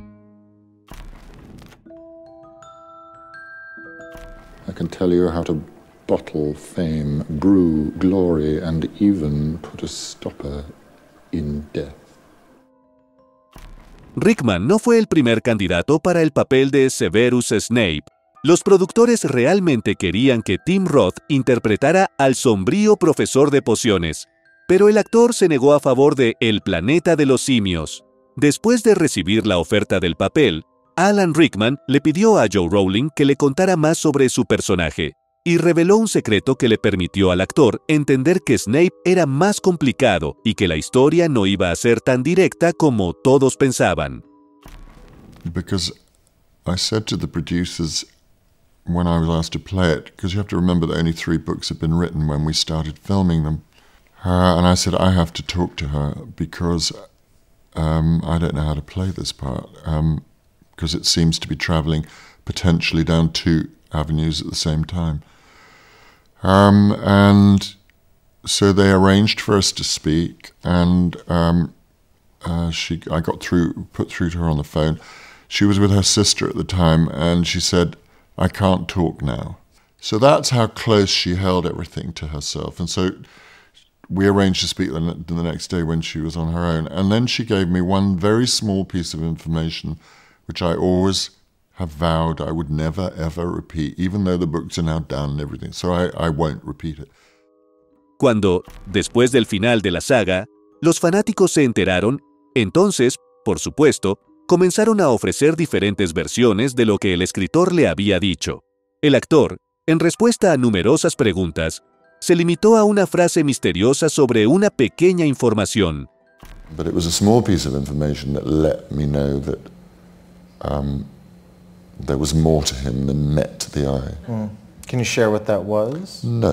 I can tell you how to bottle fame, brew glory, and even put a stopper in death. Rickman no fue el primer candidato para el papel de Severus Snape. Los productores realmente querían que Tim Roth interpretara al sombrío profesor de pociones, pero el actor se negó a favor de El planeta de los simios. Después de recibir la oferta del papel, Alan Rickman le pidió a Joe Rowling que le contara más sobre su personaje, y reveló un secreto que le permitió al actor entender que Snape era más complicado y que la historia no iba a ser tan directa como todos pensaban. Because I said to the producers when I was asked to play it, because you have to remember that only three books had been written when we started filming them, uh, and I said I have to talk to her because um, I don't know how to play this part, um, because it seems to be traveling potentially down two avenues at the same time. Um, and so they arranged for us to speak, and um, uh, she, I got through, put through to her on the phone. She was with her sister at the time, and she said, I can't talk now. So that's how close she held everything to herself. And so we arranged to speak the, the next day when she was on her own. And then she gave me one very small piece of information, which I always have vowed I would never ever repeat, even though the books are now done and everything, so I, I won't repeat it. Cuando, después del final de la saga, los fanáticos se enteraron, entonces, por supuesto, comenzaron a ofrecer diferentes versiones de lo que el escritor le había dicho. El actor, en respuesta a numerosas preguntas, se limitó a una frase misteriosa sobre una pequeña información. But it was a small piece of information that let me know that um, there was more to him than met the eye. Mm. Can you share what that was? No.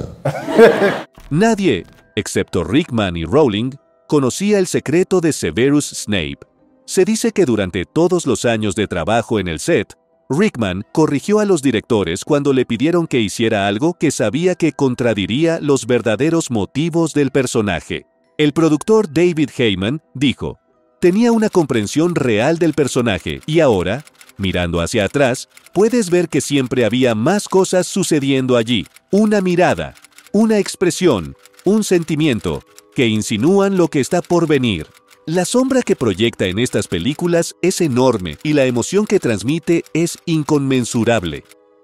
Nadie, excepto Rickman y Rowling, conocía el secreto de Severus Snape. Se dice que durante todos los años de trabajo en el set, Rickman corrigió a los directores cuando le pidieron que hiciera algo que sabía que contradiría los verdaderos motivos del personaje. El productor David Heyman dijo, tenía una comprensión real del personaje y ahora, mirando hacia atrás, puedes ver que siempre había más cosas sucediendo allí. Una mirada, una expresión, un sentimiento, que insinúan lo que está por venir. La sombra que proyecta en estas películas es enorme y la emoción que transmite es inconmensurable.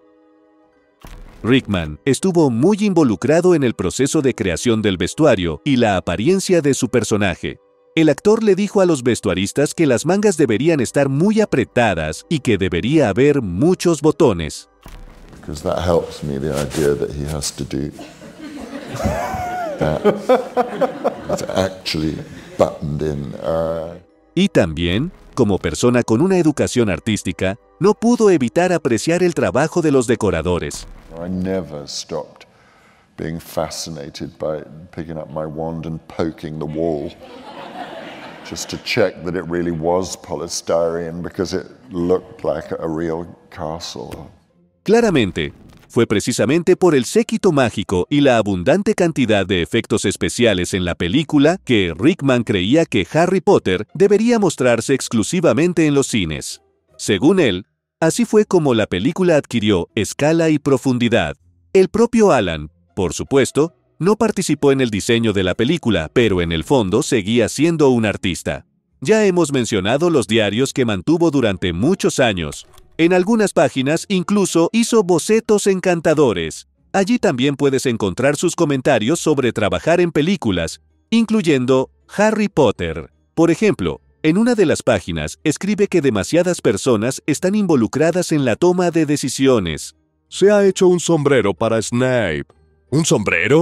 Rickman estuvo muy involucrado en el proceso de creación del vestuario y la apariencia de su personaje. El actor le dijo a los vestuaristas que las mangas deberían estar muy apretadas y que debería haber muchos botones. Because that helps me, the idea that he has to do that. It's actually buttoned in. Uh... Y también, como persona con una educación artística, no pudo evitar apreciar el trabajo de los decoradores. I never stopped being fascinated by picking up my wand and poking the wall. Just to check that it really was polystyrene because it looked like a real castle. Claramente, fue precisamente por el séquito mágico y la abundante cantidad de efectos especiales en la película que Rickman creía que Harry Potter debería mostrarse exclusivamente en los cines. Según él, así fue como la película adquirió escala y profundidad. El propio Alan, por supuesto, no participó en el diseño de la película, pero en el fondo seguía siendo un artista. Ya hemos mencionado los diarios que mantuvo durante muchos años. En algunas páginas incluso hizo bocetos encantadores. Allí también puedes encontrar sus comentarios sobre trabajar en películas, incluyendo Harry Potter. Por ejemplo, en una de las páginas escribe que demasiadas personas están involucradas en la toma de decisiones. Se ha hecho un sombrero para Snape. ¿Un sombrero?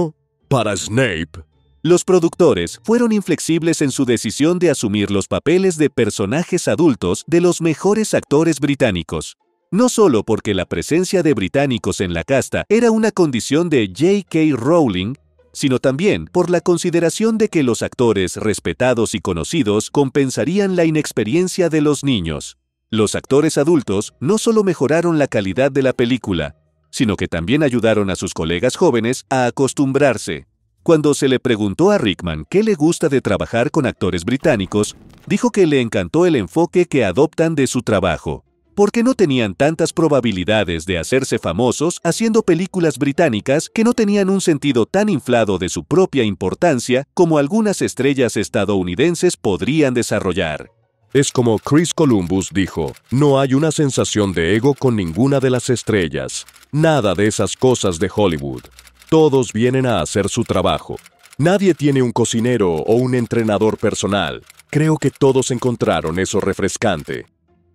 para Snape. Los productores fueron inflexibles en su decisión de asumir los papeles de personajes adultos de los mejores actores británicos. No solo porque la presencia de británicos en la casta era una condición de J K Rowling, sino también por la consideración de que los actores respetados y conocidos compensarían la inexperiencia de los niños. Los actores adultos no solo mejoraron la calidad de la película, sino que también ayudaron a sus colegas jóvenes a acostumbrarse. Cuando se le preguntó a Rickman qué le gusta de trabajar con actores británicos, dijo que le encantó el enfoque que adoptan de su trabajo, porque no tenían tantas probabilidades de hacerse famosos haciendo películas británicas que no tenían un sentido tan inflado de su propia importancia como algunas estrellas estadounidenses podrían desarrollar. Es como Chris Columbus dijo, no hay una sensación de ego con ninguna de las estrellas. Nada de esas cosas de Hollywood. Todos vienen a hacer su trabajo. Nadie tiene un cocinero o un entrenador personal. Creo que todos encontraron eso refrescante.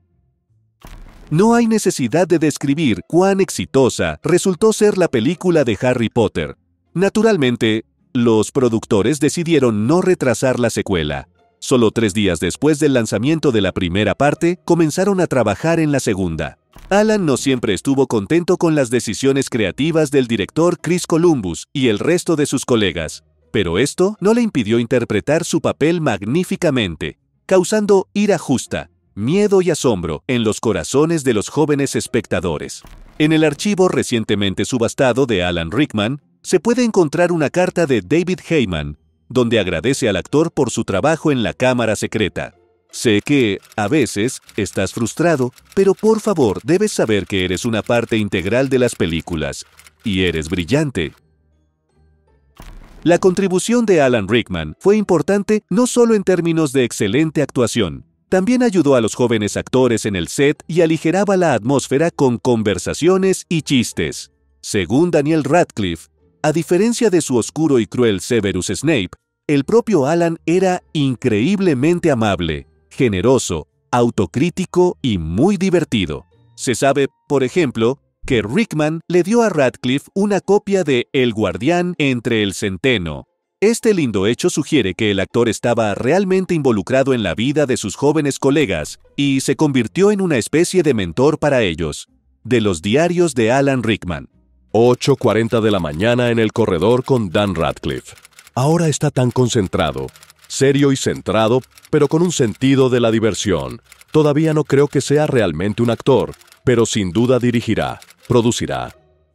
No hay necesidad de describir cuán exitosa resultó ser la película de Harry Potter. Naturalmente, los productores decidieron no retrasar la secuela. Solo tres días después del lanzamiento de la primera parte, comenzaron a trabajar en la segunda. Alan no siempre estuvo contento con las decisiones creativas del director Chris Columbus y el resto de sus colegas, pero esto no le impidió interpretar su papel magníficamente, causando ira justa, miedo y asombro en los corazones de los jóvenes espectadores. En el archivo recientemente subastado de Alan Rickman, se puede encontrar una carta de David Heyman, donde agradece al actor por su trabajo en la cámara secreta. Sé que, a veces, estás frustrado, pero por favor debes saber que eres una parte integral de las películas, y eres brillante. La contribución de Alan Rickman fue importante no solo en términos de excelente actuación, también ayudó a los jóvenes actores en el set y aligeraba la atmósfera con conversaciones y chistes. Según Daniel Radcliffe, a diferencia de su oscuro y cruel Severus Snape, el propio Alan era increíblemente amable, generoso, autocrítico y muy divertido. Se sabe, por ejemplo, que Rickman le dio a Radcliffe una copia de El Guardián entre el Centeno. Este lindo hecho sugiere que el actor estaba realmente involucrado en la vida de sus jóvenes colegas y se convirtió en una especie de mentor para ellos. De los diarios de Alan Rickman. ocho cuarenta de la mañana en el corredor con Dan Radcliffe. Ahora está tan concentrado, serio y centrado, pero con un sentido de la diversión. Todavía no creo que sea realmente un actor, pero sin duda dirigirá, producirá.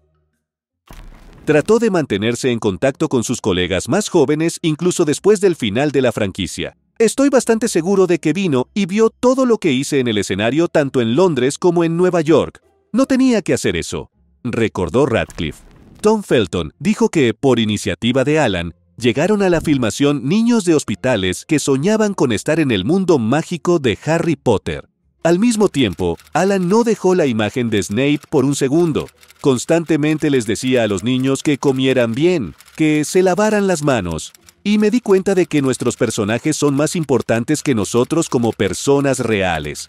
Trató de mantenerse en contacto con sus colegas más jóvenes incluso después del final de la franquicia. Estoy bastante seguro de que vino y vio todo lo que hice en el escenario tanto en Londres como en Nueva York. No tenía que hacer eso, recordó Radcliffe. Tom Felton dijo que, por iniciativa de Alan, llegaron a la filmación niños de hospitales que soñaban con estar en el mundo mágico de Harry Potter. Al mismo tiempo, Alan no dejó la imagen de Snape por un segundo. Constantemente les decía a los niños que comieran bien, que se lavaran las manos. Y me di cuenta de que nuestros personajes son más importantes que nosotros como personas reales.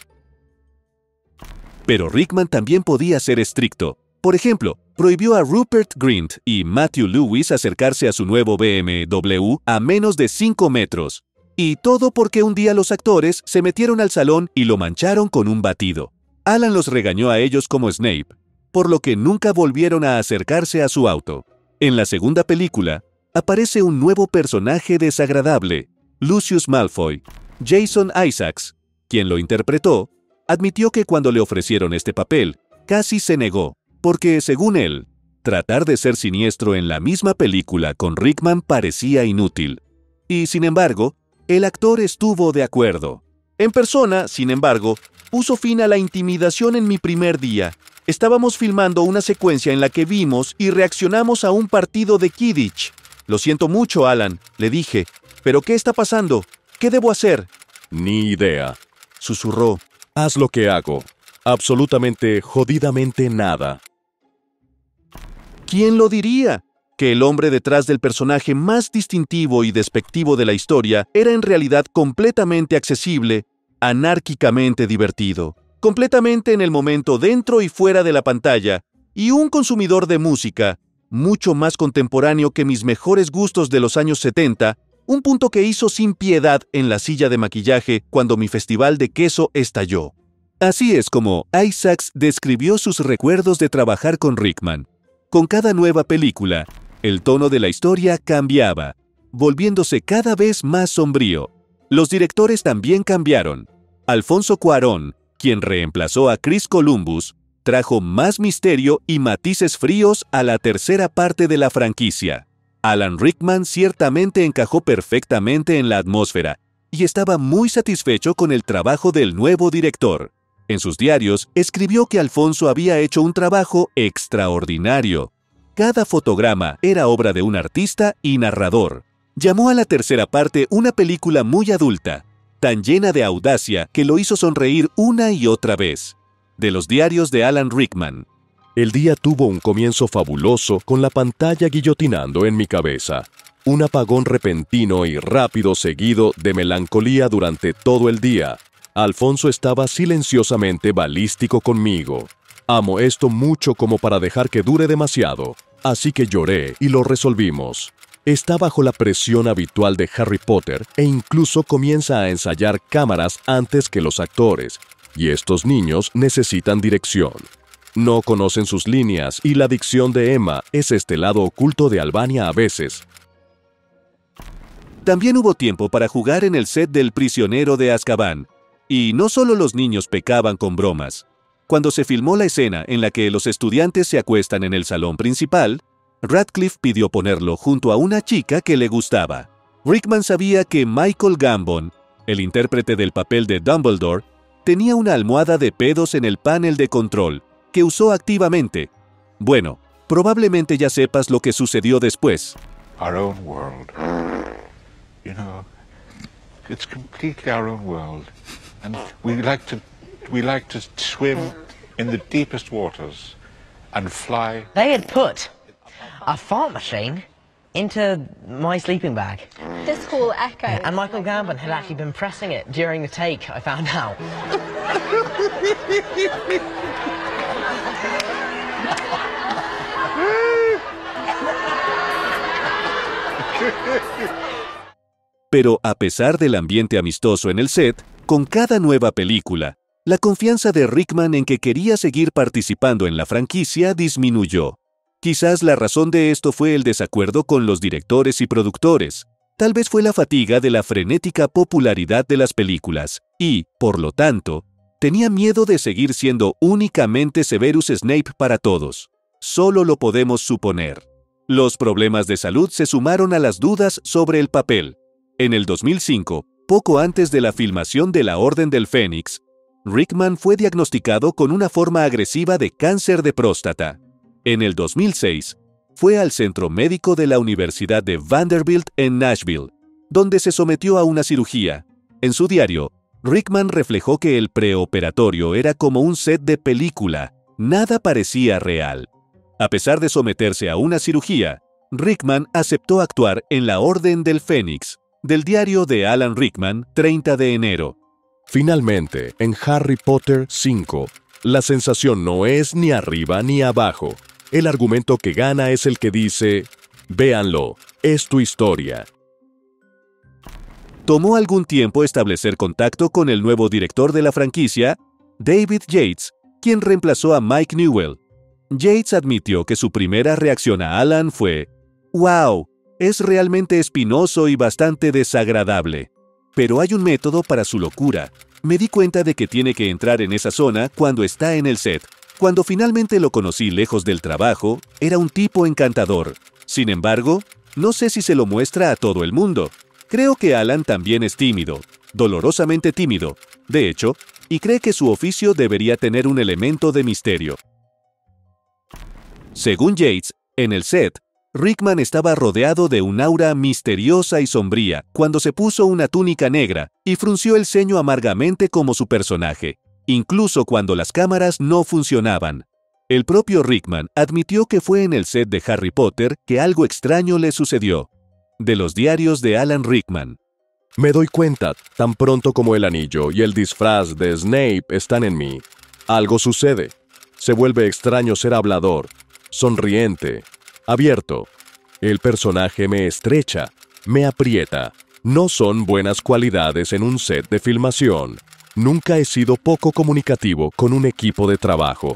Pero Rickman también podía ser estricto. Por ejemplo, prohibió a Rupert Grint y Matthew Lewis acercarse a su nuevo B M W a menos de cinco metros. Y todo porque un día los actores se metieron al salón y lo mancharon con un batido. Alan los regañó a ellos como Snape, por lo que nunca volvieron a acercarse a su auto. En la segunda película, aparece un nuevo personaje desagradable, Lucius Malfoy. Jason Isaacs, quien lo interpretó, admitió que cuando le ofrecieron este papel, casi se negó, porque, según él, tratar de ser siniestro en la misma película con Rickman parecía inútil. Y, sin embargo, el actor estuvo de acuerdo. En persona, sin embargo, puso fin a la intimidación en mi primer día. Estábamos filmando una secuencia en la que vimos y reaccionamos a un partido de Quidditch. Lo siento mucho, Alan, le dije. ¿Pero qué está pasando? ¿Qué debo hacer? Ni idea, susurró. Haz lo que hago. Absolutamente, jodidamente nada. ¿Quién lo diría? Que el hombre detrás del personaje más distintivo y despectivo de la historia era en realidad completamente accesible, anárquicamente divertido, completamente en el momento dentro y fuera de la pantalla, y un consumidor de música, mucho más contemporáneo que mis mejores gustos de los años setenta, un punto que hizo sin piedad en la silla de maquillaje cuando mi festival de queso estalló. Así es como Isaacs describió sus recuerdos de trabajar con Rickman. Con cada nueva película, el tono de la historia cambiaba, volviéndose cada vez más sombrío. Los directores también cambiaron. Alfonso Cuarón, quien reemplazó a Chris Columbus, trajo más misterio y matices fríos a la tercera parte de la franquicia. Alan Rickman ciertamente encajó perfectamente en la atmósfera y estaba muy satisfecho con el trabajo del nuevo director. En sus diarios, escribió que Alfonso había hecho un trabajo extraordinario. Cada fotograma era obra de un artista y narrador. Llamó a la tercera parte una película muy adulta, tan llena de audacia que lo hizo sonreír una y otra vez. De los diarios de Alan Rickman. El día tuvo un comienzo fabuloso con la pantalla guillotinando en mi cabeza. Un apagón repentino y rápido seguido de melancolía durante todo el día. Alfonso estaba silenciosamente balístico conmigo. Amo esto mucho como para dejar que dure demasiado. Así que lloré y lo resolvimos. Está bajo la presión habitual de Harry Potter e incluso comienza a ensayar cámaras antes que los actores. Y estos niños necesitan dirección. No conocen sus líneas y la dicción de Emma es este lado oculto de Albania a veces. También hubo tiempo para jugar en el set del Prisionero de Azkaban. Y no solo los niños pecaban con bromas. Cuando se filmó la escena en la que los estudiantes se acuestan en el salón principal, Radcliffe pidió ponerlo junto a una chica que le gustaba. Rickman sabía que Michael Gambon, el intérprete del papel de Dumbledore, tenía una almohada de pedos en el panel de control, que usó activamente. Bueno, probablemente ya sepas lo que sucedió después. Our own world. You know, it's completely our own world. And we like to, we like to swim in the deepest waters and fly. They had put a fart machine into my sleeping bag. This hall echoes. And Michael Gambon had actually been pressing it during the take, I found out. Pero a pesar del ambiente amistoso en el set, con cada nueva película, la confianza de Rickman en que quería seguir participando en la franquicia disminuyó. Quizás la razón de esto fue el desacuerdo con los directores y productores. Tal vez fue la fatiga de la frenética popularidad de las películas y, por lo tanto, tenía miedo de seguir siendo únicamente Severus Snape para todos. Solo lo podemos suponer. Los problemas de salud se sumaron a las dudas sobre el papel. En el dos mil cinco, poco antes de la filmación de La Orden del Fénix, Rickman fue diagnosticado con una forma agresiva de cáncer de próstata. En el dos mil seis, fue al centro médico de la Universidad de Vanderbilt en Nashville, donde se sometió a una cirugía. En su diario, Rickman reflejó que el preoperatorio era como un set de película, nada parecía real. A pesar de someterse a una cirugía, Rickman aceptó actuar en La Orden del Fénix, del diario de Alan Rickman, treinta de enero. Finalmente, en Harry Potter cinco, la sensación no es ni arriba ni abajo. El argumento que gana es el que dice, véanlo, es tu historia. Tomó algún tiempo establecer contacto con el nuevo director de la franquicia, David Yates, quien reemplazó a Mike Newell. Yates admitió que su primera reacción a Alan fue, ¡wow! Es realmente espinoso y bastante desagradable. Pero hay un método para su locura. Me di cuenta de que tiene que entrar en esa zona cuando está en el set. Cuando finalmente lo conocí lejos del trabajo, era un tipo encantador. Sin embargo, no sé si se lo muestra a todo el mundo. Creo que Alan también es tímido, dolorosamente tímido, de hecho, y cree que su oficio debería tener un elemento de misterio. Según Yates, en el set, Rickman estaba rodeado de un aura misteriosa y sombría cuando se puso una túnica negra y frunció el ceño amargamente como su personaje, incluso cuando las cámaras no funcionaban. El propio Rickman admitió que fue en el set de Harry Potter que algo extraño le sucedió. De los diarios de Alan Rickman. Me doy cuenta, tan pronto como el anillo y el disfraz de Snape están en mí. Algo sucede. Se vuelve extraño ser hablador, sonriente, abierto. El personaje me estrecha, me aprieta. No son buenas cualidades en un set de filmación. Nunca he sido poco comunicativo con un equipo de trabajo.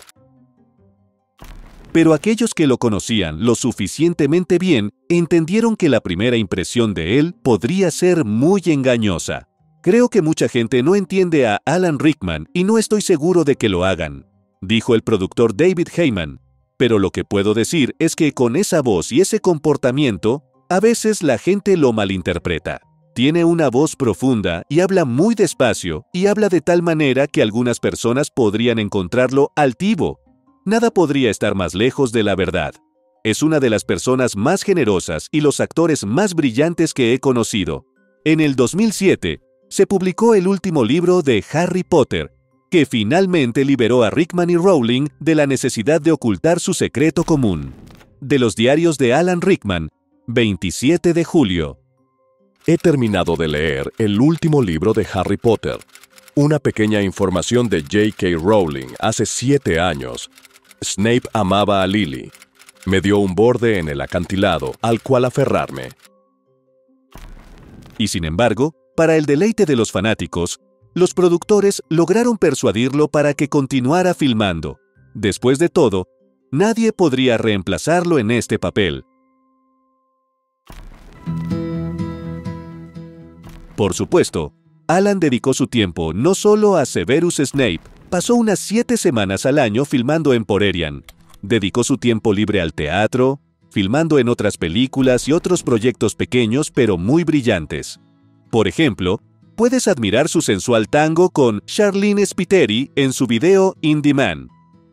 Pero aquellos que lo conocían lo suficientemente bien entendieron que la primera impresión de él podría ser muy engañosa. Creo que mucha gente no entiende a Alan Rickman y no estoy seguro de que lo hagan, dijo el productor David Heyman. Pero lo que puedo decir es que con esa voz y ese comportamiento, a veces la gente lo malinterpreta. Tiene una voz profunda y habla muy despacio y habla de tal manera que algunas personas podrían encontrarlo altivo. Nada podría estar más lejos de la verdad. Es una de las personas más generosas y los actores más brillantes que he conocido. En el dos mil siete, se publicó el último libro de Harry Potter, que finalmente liberó a Rickman y Rowling de la necesidad de ocultar su secreto común. De los diarios de Alan Rickman, veintisiete de julio. He terminado de leer el último libro de Harry Potter. Una pequeña información de J K Rowling hace siete años. Snape amaba a Lily. Me dio un borde en el acantilado al cual aferrarme. Y sin embargo, para el deleite de los fanáticos, los productores lograron persuadirlo para que continuara filmando. Después de todo, nadie podría reemplazarlo en este papel. Por supuesto, Alan dedicó su tiempo no solo a Severus Snape, pasó unas siete semanas al año filmando en Porerian. Dedicó su tiempo libre al teatro, filmando en otras películas y otros proyectos pequeños pero muy brillantes. Por ejemplo, puedes admirar su sensual tango con Charlene Spiteri en su video Indie Man.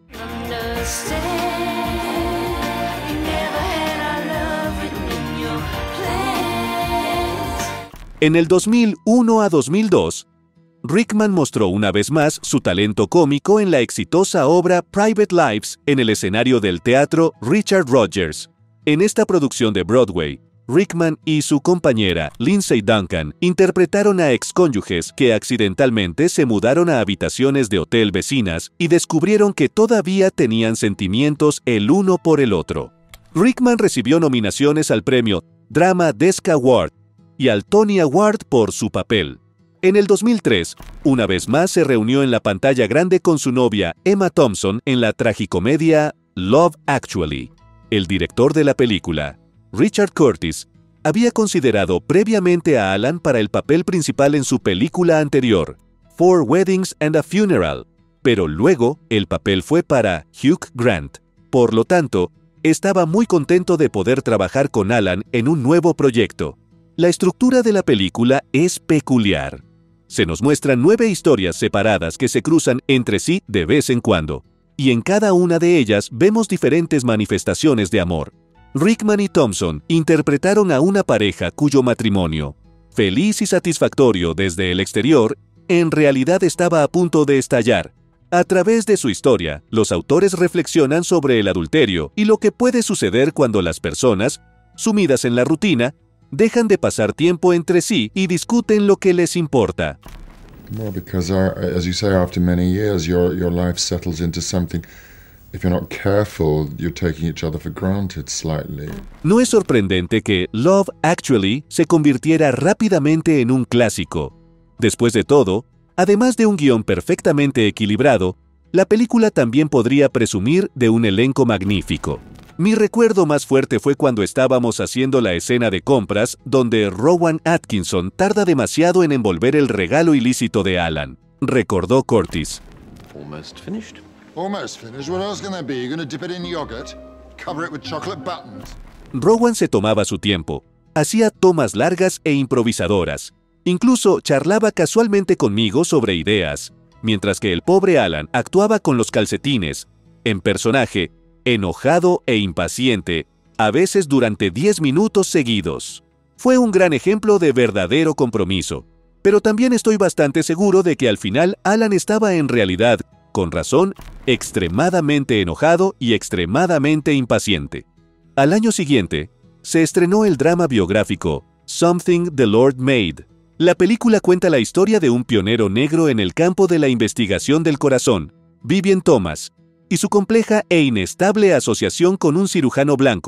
En el dos mil uno a dos mil dos, Rickman mostró una vez más su talento cómico en la exitosa obra Private Lives en el escenario del teatro Richard Rodgers. En esta producción de Broadway, Rickman y su compañera Lindsay Duncan interpretaron a excónyuges que accidentalmente se mudaron a habitaciones de hotel vecinas y descubrieron que todavía tenían sentimientos el uno por el otro. Rickman recibió nominaciones al premio Drama Desk Award y al Tony Award por su papel. En el dos mil tres, una vez más se reunió en la pantalla grande con su novia Emma Thompson en la tragicomedia Love Actually. El director de la película, Richard Curtis, había considerado previamente a Alan para el papel principal en su película anterior, Four Weddings and a Funeral, pero luego el papel fue para Hugh Grant. Por lo tanto, estaba muy contento de poder trabajar con Alan en un nuevo proyecto. La estructura de la película es peculiar. Se nos muestran nueve historias separadas que se cruzan entre sí de vez en cuando, y en cada una de ellas vemos diferentes manifestaciones de amor. Rickman y Thompson interpretaron a una pareja cuyo matrimonio, feliz y satisfactorio desde el exterior, en realidad estaba a punto de estallar. A través de su historia, los autores reflexionan sobre el adulterio y lo que puede suceder cuando las personas, sumidas en la rutina, dejan de pasar tiempo entre sí y discuten lo que les importa. Well, because, our, as you say, after many years, your, your life settles into something. If you're not careful, you're taking each other for granted slightly. No es sorprendente que Love Actually se convirtiera rápidamente en un clásico. Después de todo, además de un guión perfectamente equilibrado, la película también podría presumir de un elenco magnífico. Mi recuerdo más fuerte fue cuando estábamos haciendo la escena de compras donde Rowan Atkinson tarda demasiado en envolver el regalo ilícito de Alan, recordó Curtis. Almost finished. Almost finished? What else can there be? You're going to dip it in yogurt? Cover it with chocolate buttons? Rowan se tomaba su tiempo, hacía tomas largas e improvisadoras. Incluso charlaba casualmente conmigo sobre ideas, mientras que el pobre Alan actuaba con los calcetines, en personaje, enojado e impaciente, a veces durante diez minutos seguidos. Fue un gran ejemplo de verdadero compromiso, pero también estoy bastante seguro de que al final Alan estaba en realidad, con razón, extremadamente enojado y extremadamente impaciente. Al año siguiente, se estrenó el drama biográfico Something the Lord Made. La película cuenta la historia de un pionero negro en el campo de la investigación del corazón, Vivian Thomas, y su compleja e inestable asociación con un cirujano blanco,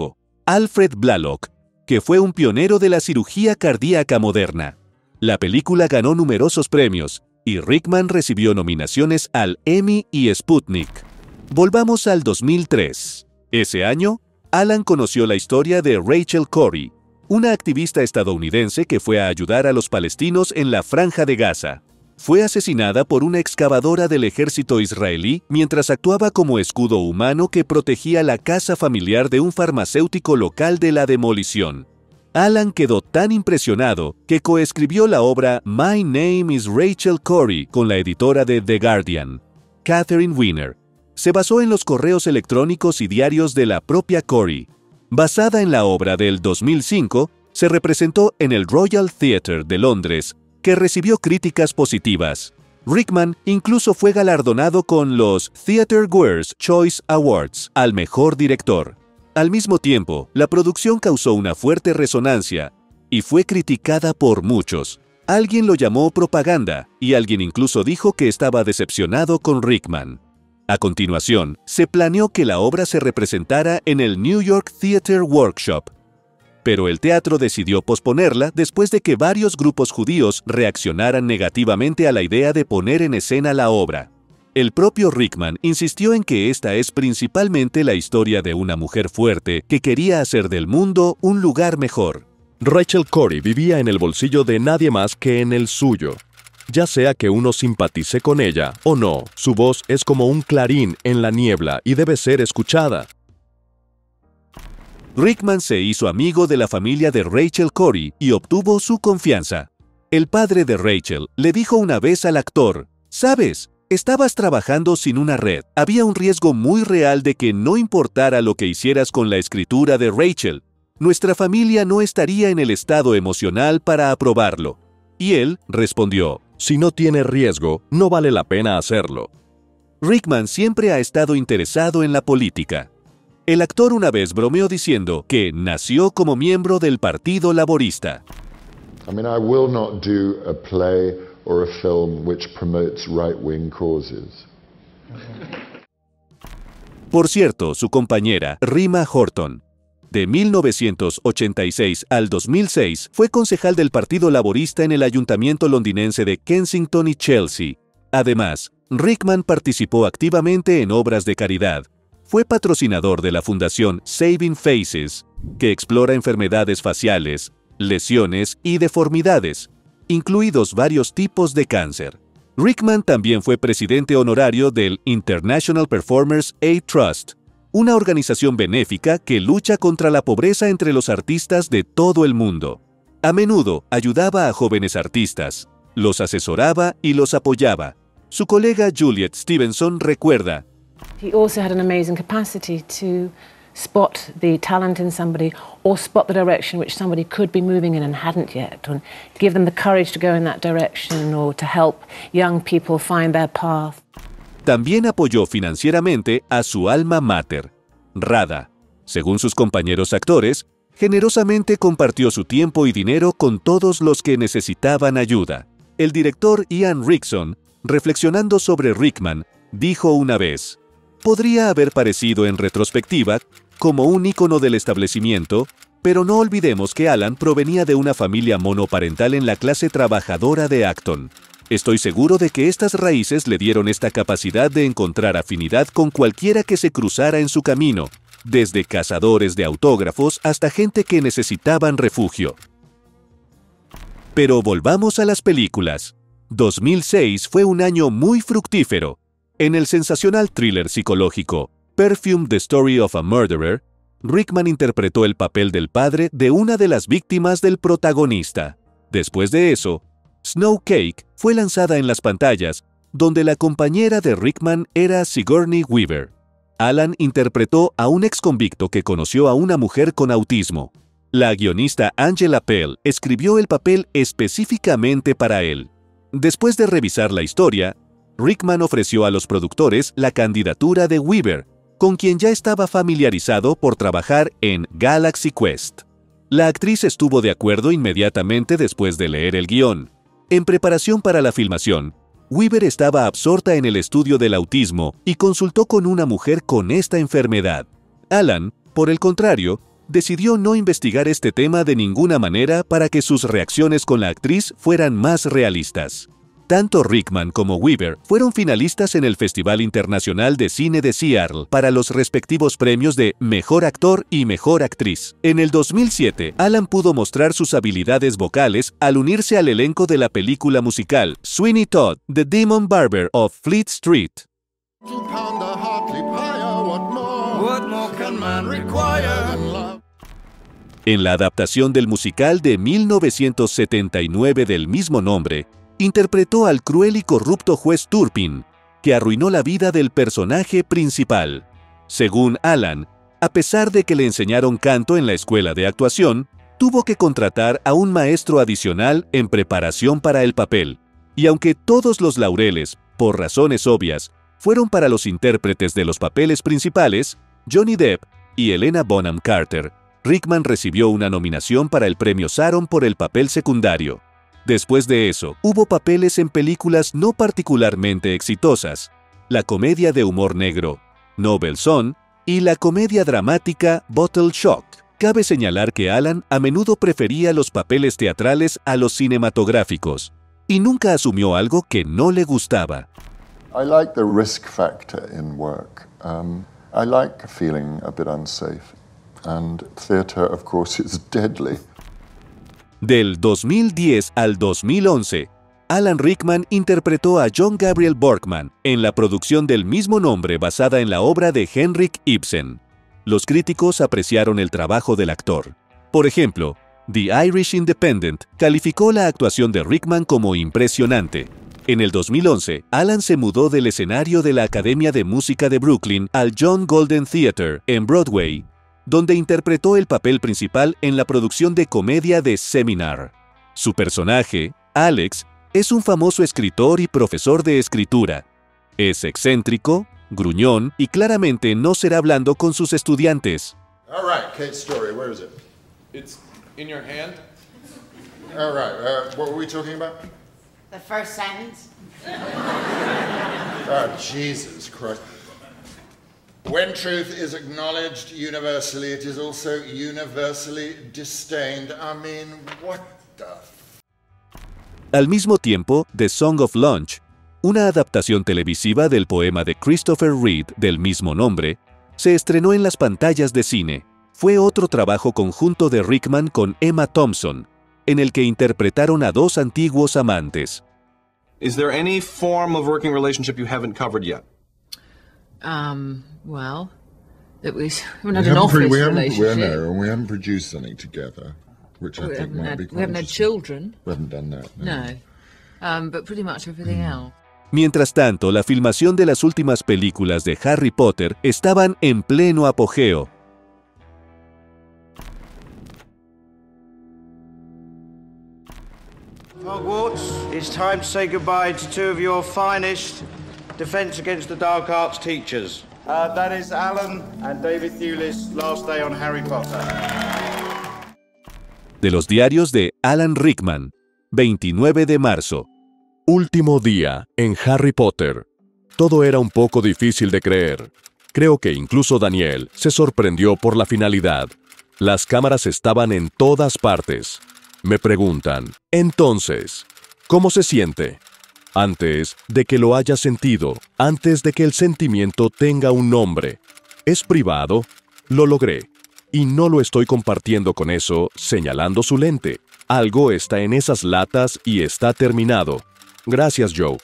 Alfred Blalock, que fue un pionero de la cirugía cardíaca moderna. La película ganó numerosos premios y Rickman recibió nominaciones al Emmy y Sputnik. Volvamos al dos mil tres. Ese año, Alan conoció la historia de Rachel Corrie, una activista estadounidense que fue a ayudar a los palestinos en la Franja de Gaza. Fue asesinada por una excavadora del ejército israelí mientras actuaba como escudo humano que protegía la casa familiar de un farmacéutico local de la demolición. Alan quedó tan impresionado que coescribió la obra My Name is Rachel Corrie con la editora de The Guardian, Catherine Weiner. Se basó en los correos electrónicos y diarios de la propia Corrie. Basada en la obra del dos mil cinco, se representó en el Royal Theatre de Londres, que recibió críticas positivas. Rickman incluso fue galardonado con los Theatre Guire's Choice Awards al mejor director. Al mismo tiempo, la producción causó una fuerte resonancia y fue criticada por muchos. Alguien lo llamó propaganda y alguien incluso dijo que estaba decepcionado con Rickman. A continuación, se planeó que la obra se representara en el New York Theatre Workshop, pero el teatro decidió posponerla después de que varios grupos judíos reaccionaran negativamente a la idea de poner en escena la obra. El propio Rickman insistió en que esta es principalmente la historia de una mujer fuerte que quería hacer del mundo un lugar mejor. Rachel Corrie vivía en el bolsillo de nadie más que en el suyo. Ya sea que uno simpatice con ella o no, su voz es como un clarín en la niebla y debe ser escuchada. Rickman se hizo amigo de la familia de Rachel Corrie y obtuvo su confianza. El padre de Rachel le dijo una vez al actor, «¿Sabes? Estabas trabajando sin una red. Había un riesgo muy real de que no importara lo que hicieras con la escritura de Rachel. Nuestra familia no estaría en el estado emocional para aprobarlo». Y él respondió, «Si no tiene riesgo, no vale la pena hacerlo». Rickman siempre ha estado interesado en la política. El actor una vez bromeó diciendo que nació como miembro del Partido Laborista. I mean, I will not do a play or a film which promotes right-wing causes. Por cierto, su compañera, Rima Horton, de mil novecientos ochenta y seis al dos mil seis, fue concejal del Partido Laborista en el ayuntamiento londinense de Kensington y Chelsea. Además, Rickman participó activamente en obras de caridad. Fue patrocinador de la fundación Saving Faces, que explora enfermedades faciales, lesiones y deformidades, incluidos varios tipos de cáncer. Rickman también fue presidente honorario del International Performers Aid Trust, una organización benéfica que lucha contra la pobreza entre los artistas de todo el mundo. A menudo ayudaba a jóvenes artistas, los asesoraba y los apoyaba. Su colega Juliet Stevenson recuerda, He also had an amazing capacity to spot the talent in somebody or spot the direction which somebody could be moving in and hadn't yet, and give them the courage to go in that direction or to help young people find their path. También apoyó financieramente a su alma mater, RADA. Según sus compañeros actores, generosamente compartió su tiempo y dinero con todos los que necesitaban ayuda. El director Ian Rickson, reflexionando sobre Rickman, dijo una vez, «Podría haber parecido en retrospectiva como un ícono del establecimiento, pero no olvidemos que Alan provenía de una familia monoparental en la clase trabajadora de Acton. Estoy seguro de que estas raíces le dieron esta capacidad de encontrar afinidad con cualquiera que se cruzara en su camino, desde cazadores de autógrafos hasta gente que necesitaban refugio». Pero volvamos a las películas. dos mil seis fue un año muy fructífero. En el sensacional thriller psicológico Perfume: The Story of a Murderer, Rickman interpretó el papel del padre de una de las víctimas del protagonista. Después de eso, Snow Cake fue lanzada en las pantallas, donde la compañera de Rickman era Sigourney Weaver. Alan interpretó a un exconvicto que conoció a una mujer con autismo. La guionista Angela Pell escribió el papel específicamente para él. Después de revisar la historia, Rickman ofreció a los productores la candidatura de Weaver, con quien ya estaba familiarizado por trabajar en Galaxy Quest. La actriz estuvo de acuerdo inmediatamente después de leer el guión. En preparación para la filmación, Weaver estaba absorta en el estudio del autismo y consultó con una mujer con esta enfermedad. Alan, por el contrario, decidió no investigar este tema de ninguna manera para que sus reacciones con la actriz fueran más realistas. Tanto Rickman como Weaver fueron finalistas en el Festival Internacional de Cine de Seattle para los respectivos premios de Mejor Actor y Mejor Actriz. En el dos mil siete, Alan pudo mostrar sus habilidades vocales al unirse al elenco de la película musical Sweeney Todd, The Demon Barber of Fleet Street. En la adaptación del musical de mil novecientos setenta y nueve del mismo nombre, interpretó al cruel y corrupto juez Turpin, que arruinó la vida del personaje principal. Según Alan, a pesar de que le enseñaron canto en la escuela de actuación, tuvo que contratar a un maestro adicional en preparación para el papel. Y aunque todos los laureles, por razones obvias, fueron para los intérpretes de los papeles principales, Johnny Depp y Helena Bonham Carter, Rickman recibió una nominación para el premio Saron por el papel secundario. Después de eso, hubo papeles en películas no particularmente exitosas, la comedia de humor negro, Noble Son, y la comedia dramática Bottle Shock. Cabe señalar que Alan a menudo prefería los papeles teatrales a los cinematográficos, y nunca asumió algo que no le gustaba. I like the risk factor in work. Um, I like feeling a bit unsafe. And theatre, of course, is deadly. Del dos mil diez al dos mil once, Alan Rickman interpretó a John Gabriel Borkman en la producción del mismo nombre basada en la obra de Henrik Ibsen. Los críticos apreciaron el trabajo del actor. Por ejemplo, The Irish Independent calificó la actuación de Rickman como impresionante. En el dos mil once, Alan se mudó del escenario de la Academia de Música de Brooklyn al John Golden Theatre en Broadway, donde interpretó el papel principal en la producción de comedia de Seminar. Su personaje, Alex, es un famoso escritor y profesor de escritura. Es excéntrico, gruñón y claramente no será blando con sus estudiantes. All right, Kate's story, where is it? It's in your hand. All right, uh, what were we talking about? The first sentence. Oh, Jesus Christ. When truth is acknowledged universally, it is also universally disdained. I mean, what the... Al mismo tiempo, The Song of Lunch, una adaptación televisiva del poema de Christopher Reid del mismo nombre, se estrenó en las pantallas de cine. Fue otro trabajo conjunto de Rickman con Emma Thompson, en el que interpretaron a dos antiguos amantes. Is there any form of working relationship you haven't covered yet? Um, well, it was, we're not we an haven't office pre- we haven't, relationship. We, no, and we haven't produced something together, which I we think haven't might had, be we quite haven't had interesting. children. We haven't done that. No. No. Um, but pretty much everything else. Mientras tanto, la filmación de las últimas películas de Harry Potter estaban en pleno apogeo. Hogwarts, it's time to say goodbye to two of your finest Defense Against the Dark Arts teachers. Uh, that is Alan and David Thewlis' last day on Harry Potter. De los diarios de Alan Rickman, veintinueve de marzo. Último día en Harry Potter. Todo era un poco difícil de creer. Creo que incluso Daniel se sorprendió por la finalidad. Las cámaras estaban en todas partes. Me preguntan, entonces, ¿cómo se siente? Antes de que lo haya sentido, antes de que el sentimiento tenga un nombre. ¿Es privado? Lo logré. Y no lo estoy compartiendo con eso, señalando su lente. Algo está en esas latas y está terminado. Gracias, Joe.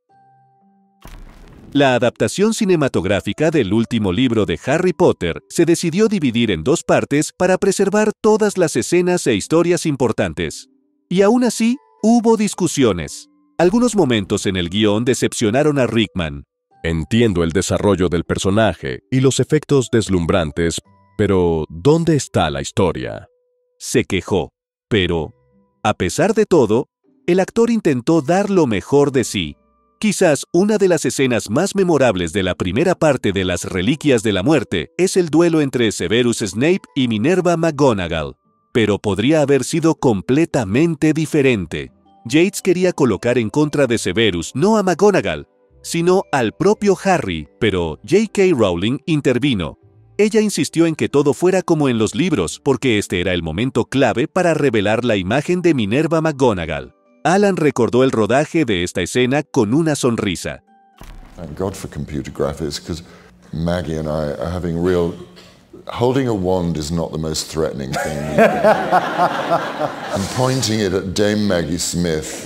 La adaptación cinematográfica del último libro de Harry Potter se decidió dividir en dos partes para preservar todas las escenas e historias importantes. Y aún así, hubo discusiones. Algunos momentos en el guión decepcionaron a Rickman. Entiendo el desarrollo del personaje y los efectos deslumbrantes, pero ¿dónde está la historia? Se quejó, pero, a pesar de todo, el actor intentó dar lo mejor de sí. Quizás una de las escenas más memorables de la primera parte de Las Reliquias de la Muerte es el duelo entre Severus Snape y Minerva McGonagall, pero podría haber sido completamente diferente. Yates quería colocar en contra de Severus no a McGonagall, sino al propio Harry, pero J K Rowling intervino. ella insistió en que todo fuera como en los libros, porque este era el momento clave para revelar la imagen de Minerva McGonagall. Alan recordó el rodaje de esta escena con una sonrisa. Thank God for computer graphics, because Maggie and I are having real... Holding a wand is not the most threatening thing. And pointing it at Dame Maggie Smith,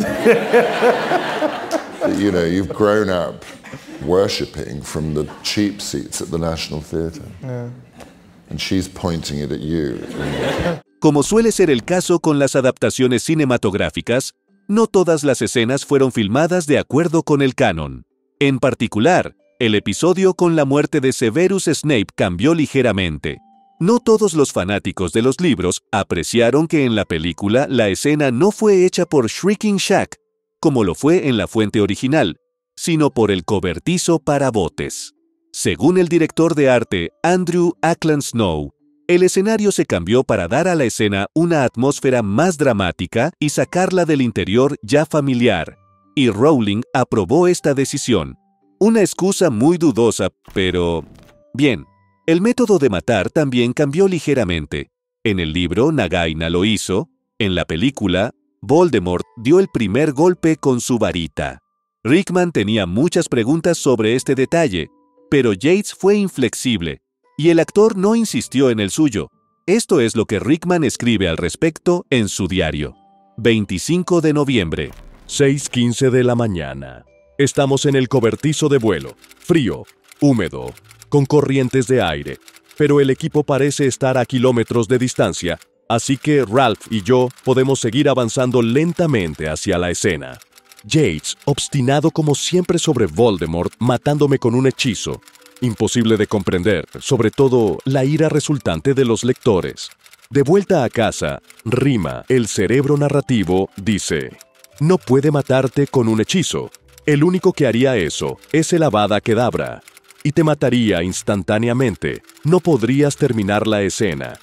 that, you know, you've grown up worshipping from the cheap seats at the National Theatre. Yeah. And she's pointing it at you. Como suele ser el caso con las adaptaciones cinematográficas, no todas las escenas fueron filmadas de acuerdo con el canon. En particular, el episodio con la muerte de Severus Snape cambió ligeramente. No todos los fanáticos de los libros apreciaron que en la película la escena no fue hecha por Shrieking Shack, como lo fue en la fuente original, sino por el cobertizo para botes. Según el director de arte, Andrew Ackland Snow, el escenario se cambió para dar a la escena una atmósfera más dramática y sacarla del interior ya familiar, y Rowling aprobó esta decisión. Una excusa muy dudosa, pero... Bien, el método de matar también cambió ligeramente. En el libro, Nagaina lo hizo. En la película, Voldemort dio el primer golpe con su varita. Rickman tenía muchas preguntas sobre este detalle, pero Yates fue inflexible, y el actor no insistió en el suyo. Esto es lo que Rickman escribe al respecto en su diario. veinticinco de noviembre. seis quince de la mañana. Estamos en el cobertizo de vuelo, frío, húmedo, con corrientes de aire, pero el equipo parece estar a kilómetros de distancia, así que Ralph y yo podemos seguir avanzando lentamente hacia la escena. Yates, obstinado como siempre sobre Voldemort, matándome con un hechizo. Imposible de comprender, sobre todo la ira resultante de los lectores. De vuelta a casa, Rima, el cerebro narrativo, dice: no puede matarte con un hechizo. El único que haría eso es el Avada Kedavra, y te mataría instantáneamente. No podrías terminar la escena.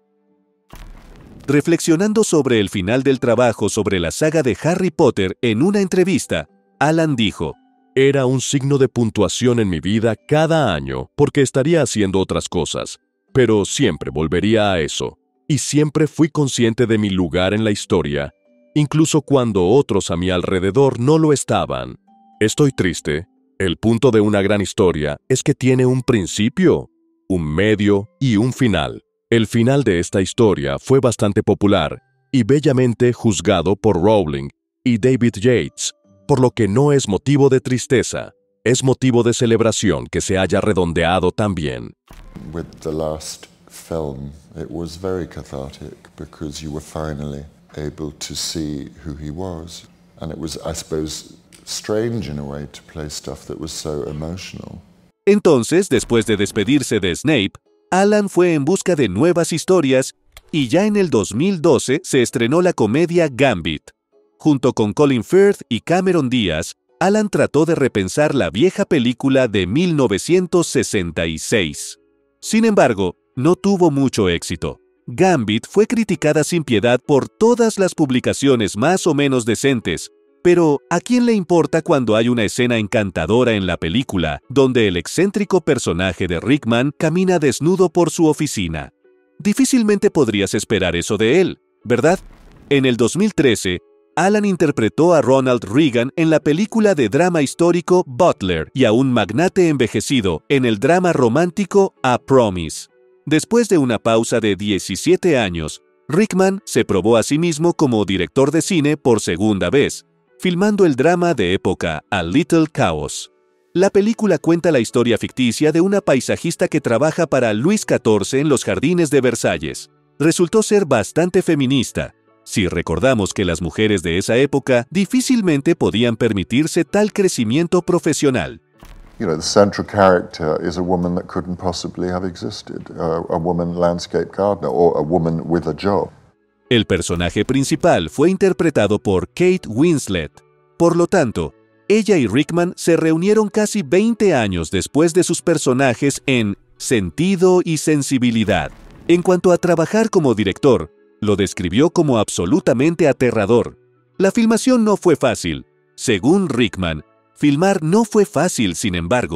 Reflexionando sobre el final del trabajo sobre la saga de Harry Potter en una entrevista, Alan dijo: era un signo de puntuación en mi vida cada año porque estaría haciendo otras cosas, pero siempre volvería a eso, y siempre fui consciente de mi lugar en la historia, incluso cuando otros a mi alrededor no lo estaban. Estoy triste. El punto de una gran historia es que tiene un principio, un medio y un final. El final de esta historia fue bastante popular y bellamente juzgado por Rowling y David Yates, por lo que no es motivo de tristeza, es motivo de celebración que se haya redondeado también. With the last film, it was very cathartic because you were finally able to see who he was, and it was, I suppose, strange in a way to play stuff that was so emotional. Entonces, después de despedirse de Snape, Alan fue en busca de nuevas historias y ya en el dos mil doce se estrenó la comedia Gambit. Junto con Colin Firth y Cameron Diaz, Alan trató de repensar la vieja película de mil novecientos sesenta y seis. Sin embargo, no tuvo mucho éxito. Gambit fue criticada sin piedad por todas las publicaciones más o menos decentes, pero ¿a quién le importa cuando hay una escena encantadora en la película donde el excéntrico personaje de Rickman camina desnudo por su oficina? Difícilmente podrías esperar eso de él, ¿verdad? En el dos mil trece, Alan interpretó a Ronald Reagan en la película de drama histórico Butler y a un magnate envejecido en el drama romántico A Promise. Después de una pausa de diecisiete años, Rickman se probó a sí mismo como director de cine por segunda vez, filmando el drama de época A Little Chaos. La película cuenta la historia ficticia de una paisajista que trabaja para Luis catorce en los jardines de Versalles. Resultó ser bastante feminista, si recordamos que las mujeres de esa época difícilmente podían permitirse tal crecimiento profesional. You know, the central character is a woman that couldn't possibly have existed, uh, a woman landscape gardener or a woman with a job. El personaje principal fue interpretado por Kate Winslet. Por lo tanto, ella y Rickman se reunieron casi veinte años después de sus personajes en Sentido y Sensibilidad. En cuanto a trabajar como director, lo describió como absolutamente aterrador. La filmación no fue fácil. Según Rickman, filmar no fue fácil, sin embargo.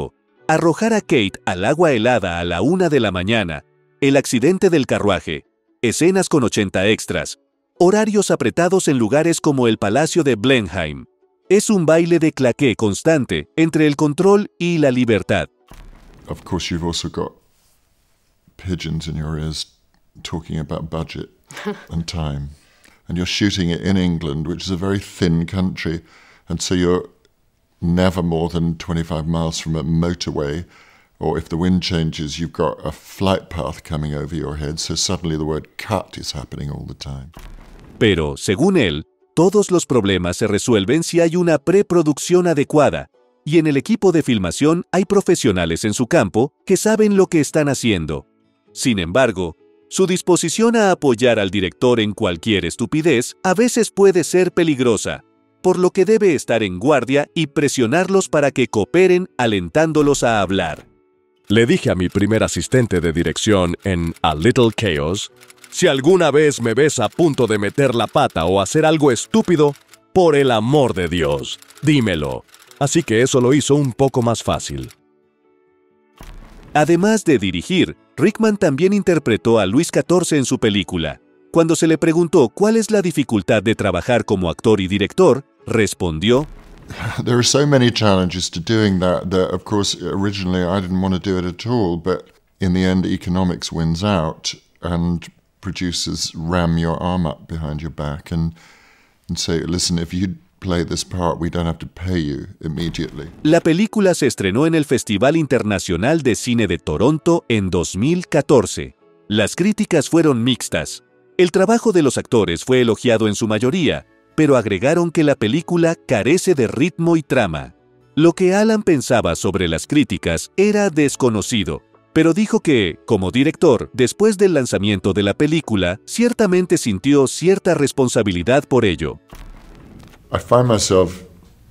arrojar a Kate al agua helada a la una de la mañana, el accidente del carruaje, escenas con ochenta extras, horarios apretados en lugares como el Palacio de Blenheim. Es un baile de claqué constante entre el control y la libertad. Of course, you've also got pigeons in your ears talking about budget and time. And you're shooting it in England, which is a very thin country, and so you're never more than twenty-five miles from a motorway, or if the wind changes, you've got a flight path coming over your head, so suddenly the word cut is happening all the time. Pero, según él, todos los problemas se resuelven si hay una preproducción adecuada, y en el equipo de filmación hay profesionales en su campo que saben lo que están haciendo. Sin embargo, su disposición a apoyar al director en cualquier estupidez a veces puede ser peligrosa, por lo que debe estar en guardia y presionarlos para que cooperen alentándolos a hablar. Le dije a mi primer asistente de dirección en A Little Chaos, si alguna vez me ves a punto de meter la pata o hacer algo estúpido, por el amor de Dios, dímelo. Así que eso lo hizo un poco más fácil. Además de dirigir, Rickman también interpretó a Luis catorce en su película. Cuando se le preguntó cuál es la dificultad de trabajar como actor y director, respondió: There are so many challenges to doing that that, of course, originally I didn't want to do it at all, but in the end economics wins out and producers ram your arm up behind your back and, and say, listen, if you play this part, we don't have to pay you immediately. La película se estrenó en el Festival Internacional de Cine de Toronto en dos mil catorce. Las críticas fueron mixtas. El trabajo de los actores fue elogiado en su mayoría, pero agregaron que la película carece de ritmo y trama. Lo que Alan pensaba sobre las críticas era desconocido, pero dijo que, como director, después del lanzamiento de la película, ciertamente sintió cierta responsabilidad por ello. I find myself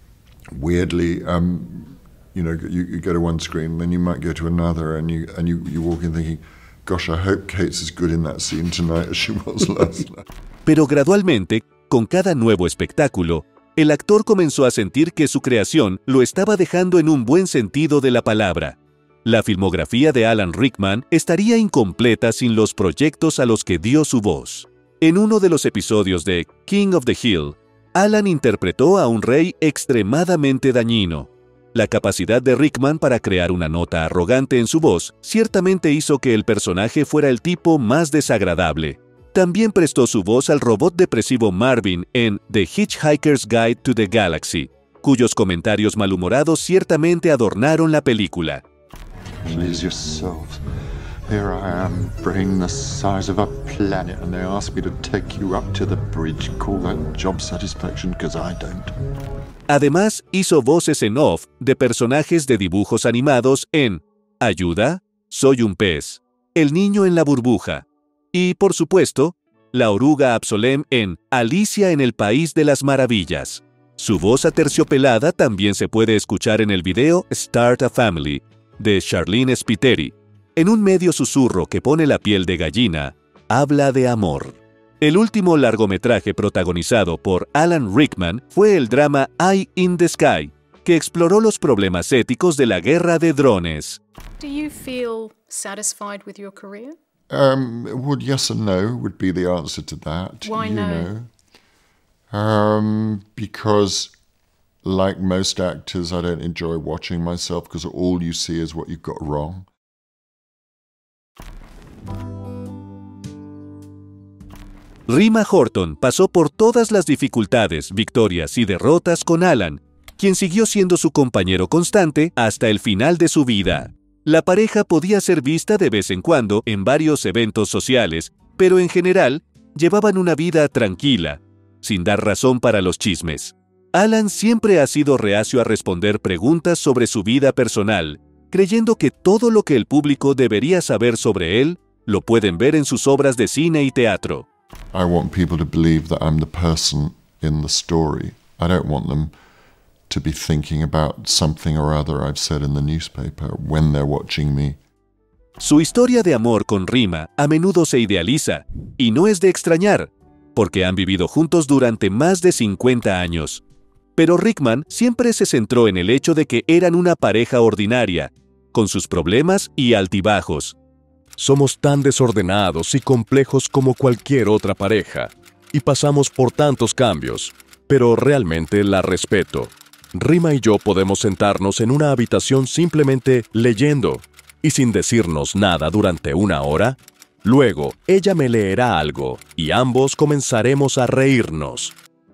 weirdly, um, you know, you, you go to one screen, then you might go to another, and you and you, you walk in thinking, gosh, I hope Kate's as good in that scene tonight as she was last night. Pero gradualmente, con cada nuevo espectáculo, el actor comenzó a sentir que su creación lo estaba dejando en un buen sentido de la palabra. La filmografía de Alan Rickman estaría incompleta sin los proyectos a los que dio su voz. En uno de los episodios de King of the Hill, Alan interpretó a un rey extremadamente dañino. La capacidad de Rickman para crear una nota arrogante en su voz ciertamente hizo que el personaje fuera el tipo más desagradable. También prestó su voz al robot depresivo Marvin en The Hitchhiker's Guide to the Galaxy, cuyos comentarios malhumorados ciertamente adornaron la película. Please yourselves. Here I am, brain the size of a planet, and they ask me to take you up to the bridge. Call that job satisfaction, because I don't. Además, hizo voces en off de personajes de dibujos animados en Ayuda, soy un pez, El niño en la burbuja y, por supuesto, la oruga Absolem en Alicia en el País de las Maravillas. Su voz aterciopelada también se puede escuchar en el video Start a Family, de Charlene Spiteri. En un medio susurro que pone la piel de gallina, habla de amor. El último largometraje protagonizado por Alan Rickman fue el drama Eye in the Sky, que exploró los problemas éticos de la guerra de drones. Do you feel satisfied with your career? Um, would yes and no would be the answer to that. Why you no? Know. Um, because, like most actors, I don't enjoy watching myself because all you see is what you've got wrong. Rima Horton pasó por todas las dificultades, victorias y derrotas con Alan, quien siguió siendo su compañero constante hasta el final de su vida. La pareja podía ser vista de vez en cuando en varios eventos sociales, pero en general llevaban una vida tranquila, sin dar razón para los chismes. Alan siempre ha sido reacio a responder preguntas sobre su vida personal, creyendo que todo lo que el público debería saber sobre él lo pueden ver en sus obras de cine y teatro. I want people to believe that I'm the person in the story. I don't want them to be thinking about something or other I've said in the newspaper when they're watching me. Su historia de amor con Rima a menudo se idealiza, y no es de extrañar, porque han vivido juntos durante más de cincuenta años. Pero Rickman siempre se centró en el hecho de que eran una pareja ordinaria, con sus problemas y altibajos. Somos tan desordenados y complejos como cualquier otra pareja, y pasamos por tantos cambios, pero realmente la respeto. Rima y yo podemos sentarnos en una habitación simplemente leyendo, y sin decirnos nada durante una hora. Luego, ella me leerá algo, y ambos comenzaremos a reírnos.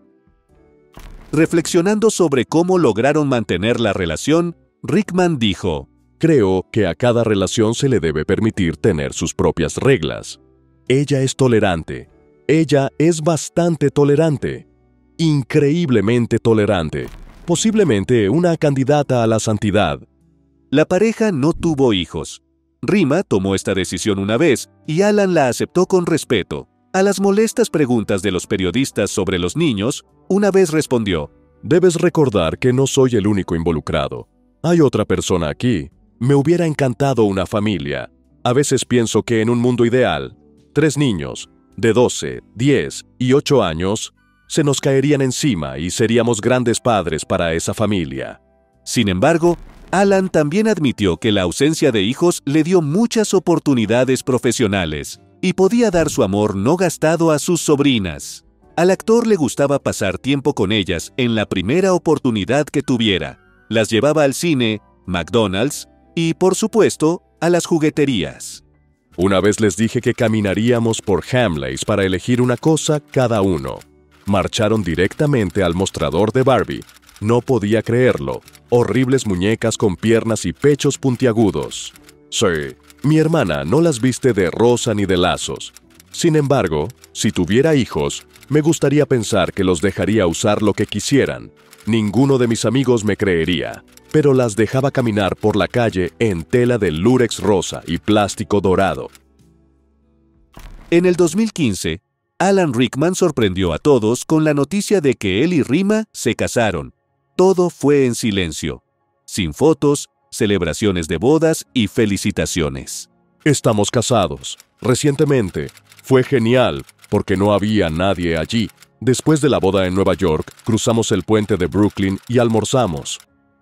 Reflexionando sobre cómo lograron mantener la relación, Rickman dijo: Creo que a cada relación se le debe permitir tener sus propias reglas. Ella es tolerante. Ella es bastante tolerante. Increíblemente tolerante. Posiblemente una candidata a la santidad. La pareja no tuvo hijos. Rima tomó esta decisión una vez y Alan la aceptó con respeto. A las molestas preguntas de los periodistas sobre los niños, una vez respondió: Debes recordar que no soy el único involucrado. Hay otra persona aquí. Me hubiera encantado una familia. A veces pienso que en un mundo ideal, tres niños, de doce, diez y ocho años, se nos caerían encima y seríamos grandes padres para esa familia. Sin embargo, Alan también admitió que la ausencia de hijos le dio muchas oportunidades profesionales y podía dar su amor no gastado a sus sobrinas. Al actor le gustaba pasar tiempo con ellas en la primera oportunidad que tuviera. Las llevaba al cine, McDonald's y, por supuesto, a las jugueterías. Una vez les dije que caminaríamos por Hamleys para elegir una cosa cada uno. Marcharon directamente al mostrador de Barbie. No podía creerlo. Horribles muñecas con piernas y pechos puntiagudos. Sí, mi hermana no las viste de rosa ni de lazos. Sin embargo, si tuviera hijos, me gustaría pensar que los dejaría usar lo que quisieran. Ninguno de mis amigos me creería, pero las dejaba caminar por la calle en tela de lúrex rosa y plástico dorado. En el dos mil quince, Alan Rickman sorprendió a todos con la noticia de que él y Rima se casaron. Todo fue en silencio, sin fotos, celebraciones de bodas y felicitaciones. Estamos casados. Recientemente. Fue genial, porque no había nadie allí. Después de la boda en Nueva York, cruzamos el puente de Brooklyn y almorzamos.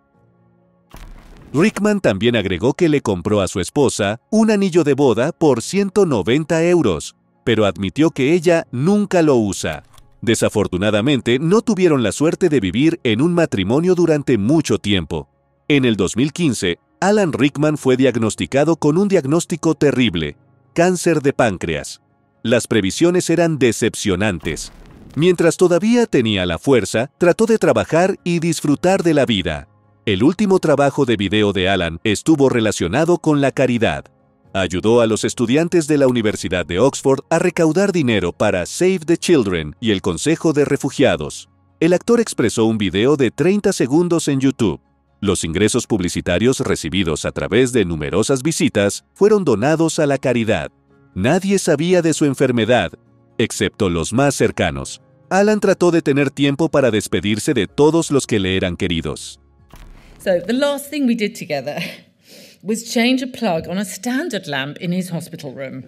Rickman también agregó que le compró a su esposa un anillo de boda por ciento noventa euros, pero admitió que ella nunca lo usa. Desafortunadamente, no tuvieron la suerte de vivir en un matrimonio durante mucho tiempo. En el dos mil quince, Alan Rickman fue diagnosticado con un diagnóstico terrible: cáncer de páncreas. Las previsiones eran decepcionantes. Mientras todavía tenía la fuerza, trató de trabajar y disfrutar de la vida. El último trabajo de video de Alan estuvo relacionado con la caridad. Ayudó a los estudiantes de la Universidad de Oxford a recaudar dinero para Save the Children y el Consejo de Refugiados. El actor expresó un video de treinta segundos en YouTube. Los ingresos publicitarios recibidos a través de numerosas visitas fueron donados a la caridad. Nadie sabía de su enfermedad, excepto los más cercanos. Alan trató de tener tiempo para despedirse de todos los que le eran queridos. So the last thing we did together was change a plug on a standard lamp in his hospital room.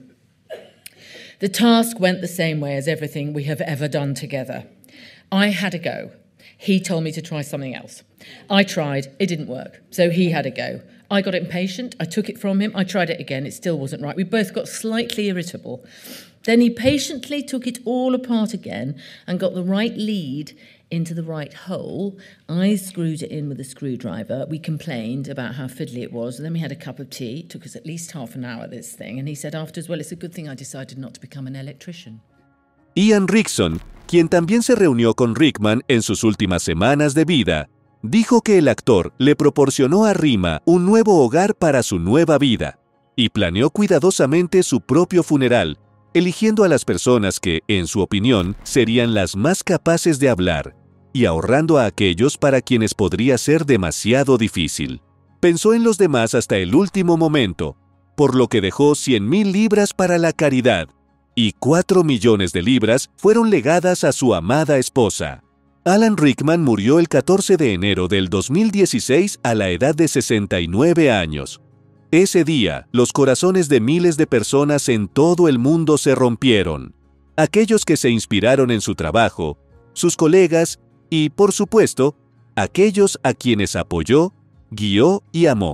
The task went the same way as everything we have ever done together. I had a go. He told me to try something else. I tried, it didn't work, so he had a go. I got impatient, I took it from him, I tried it again, it still wasn't right. We both got slightly irritable. Then he patiently took it all apart again and got the right lead into the right hole. I screwed it in with a screwdriver. We complained about how fiddly it was, and then we had a cup of tea. It took us at least half an hour, this thing, and he said afterwards, well, it's a good thing I decided not to become an electrician. Ian Rickson, quien también se reunió con Rickman en sus últimas semanas de vida, dijo que el actor le proporcionó a Rima un nuevo hogar para su nueva vida y planeó cuidadosamente su propio funeral, eligiendo a las personas que, en su opinión, serían las más capaces de hablar y ahorrando a aquellos para quienes podría ser demasiado difícil. Pensó en los demás hasta el último momento, por lo que dejó cien mil libras para la caridad y cuatro millones de libras fueron legadas a su amada esposa. Alan Rickman murió el catorce de enero del dos mil dieciséis a la edad de sesenta y nueve años. Ese día, los corazones de miles de personas en todo el mundo se rompieron. Aquellos que se inspiraron en su trabajo, sus colegas y, por supuesto, aquellos a quienes apoyó, guió y amó.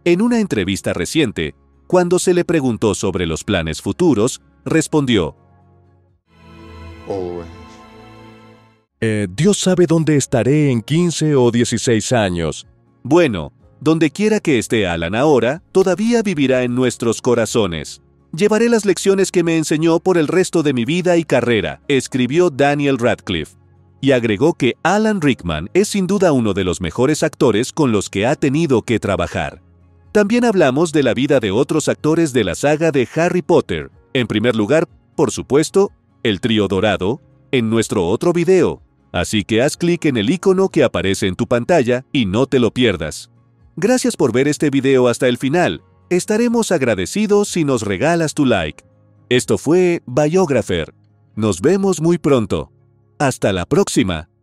En una entrevista reciente, cuando se le preguntó sobre los planes futuros, respondió: Always. Eh, Dios sabe dónde estaré en quince o dieciséis años. Bueno, donde quiera que esté Alan ahora, todavía vivirá en nuestros corazones. Llevaré las lecciones que me enseñó por el resto de mi vida y carrera, escribió Daniel Radcliffe. Y agregó que Alan Rickman es sin duda uno de los mejores actores con los que ha tenido que trabajar. También hablamos de la vida de otros actores de la saga de Harry Potter. En primer lugar, por supuesto, el trío dorado, en nuestro otro video. Así que haz clic en el icono que aparece en tu pantalla y no te lo pierdas. Gracias por ver este video hasta el final. Estaremos agradecidos si nos regalas tu like. Esto fue Biographer. Nos vemos muy pronto. Hasta la próxima.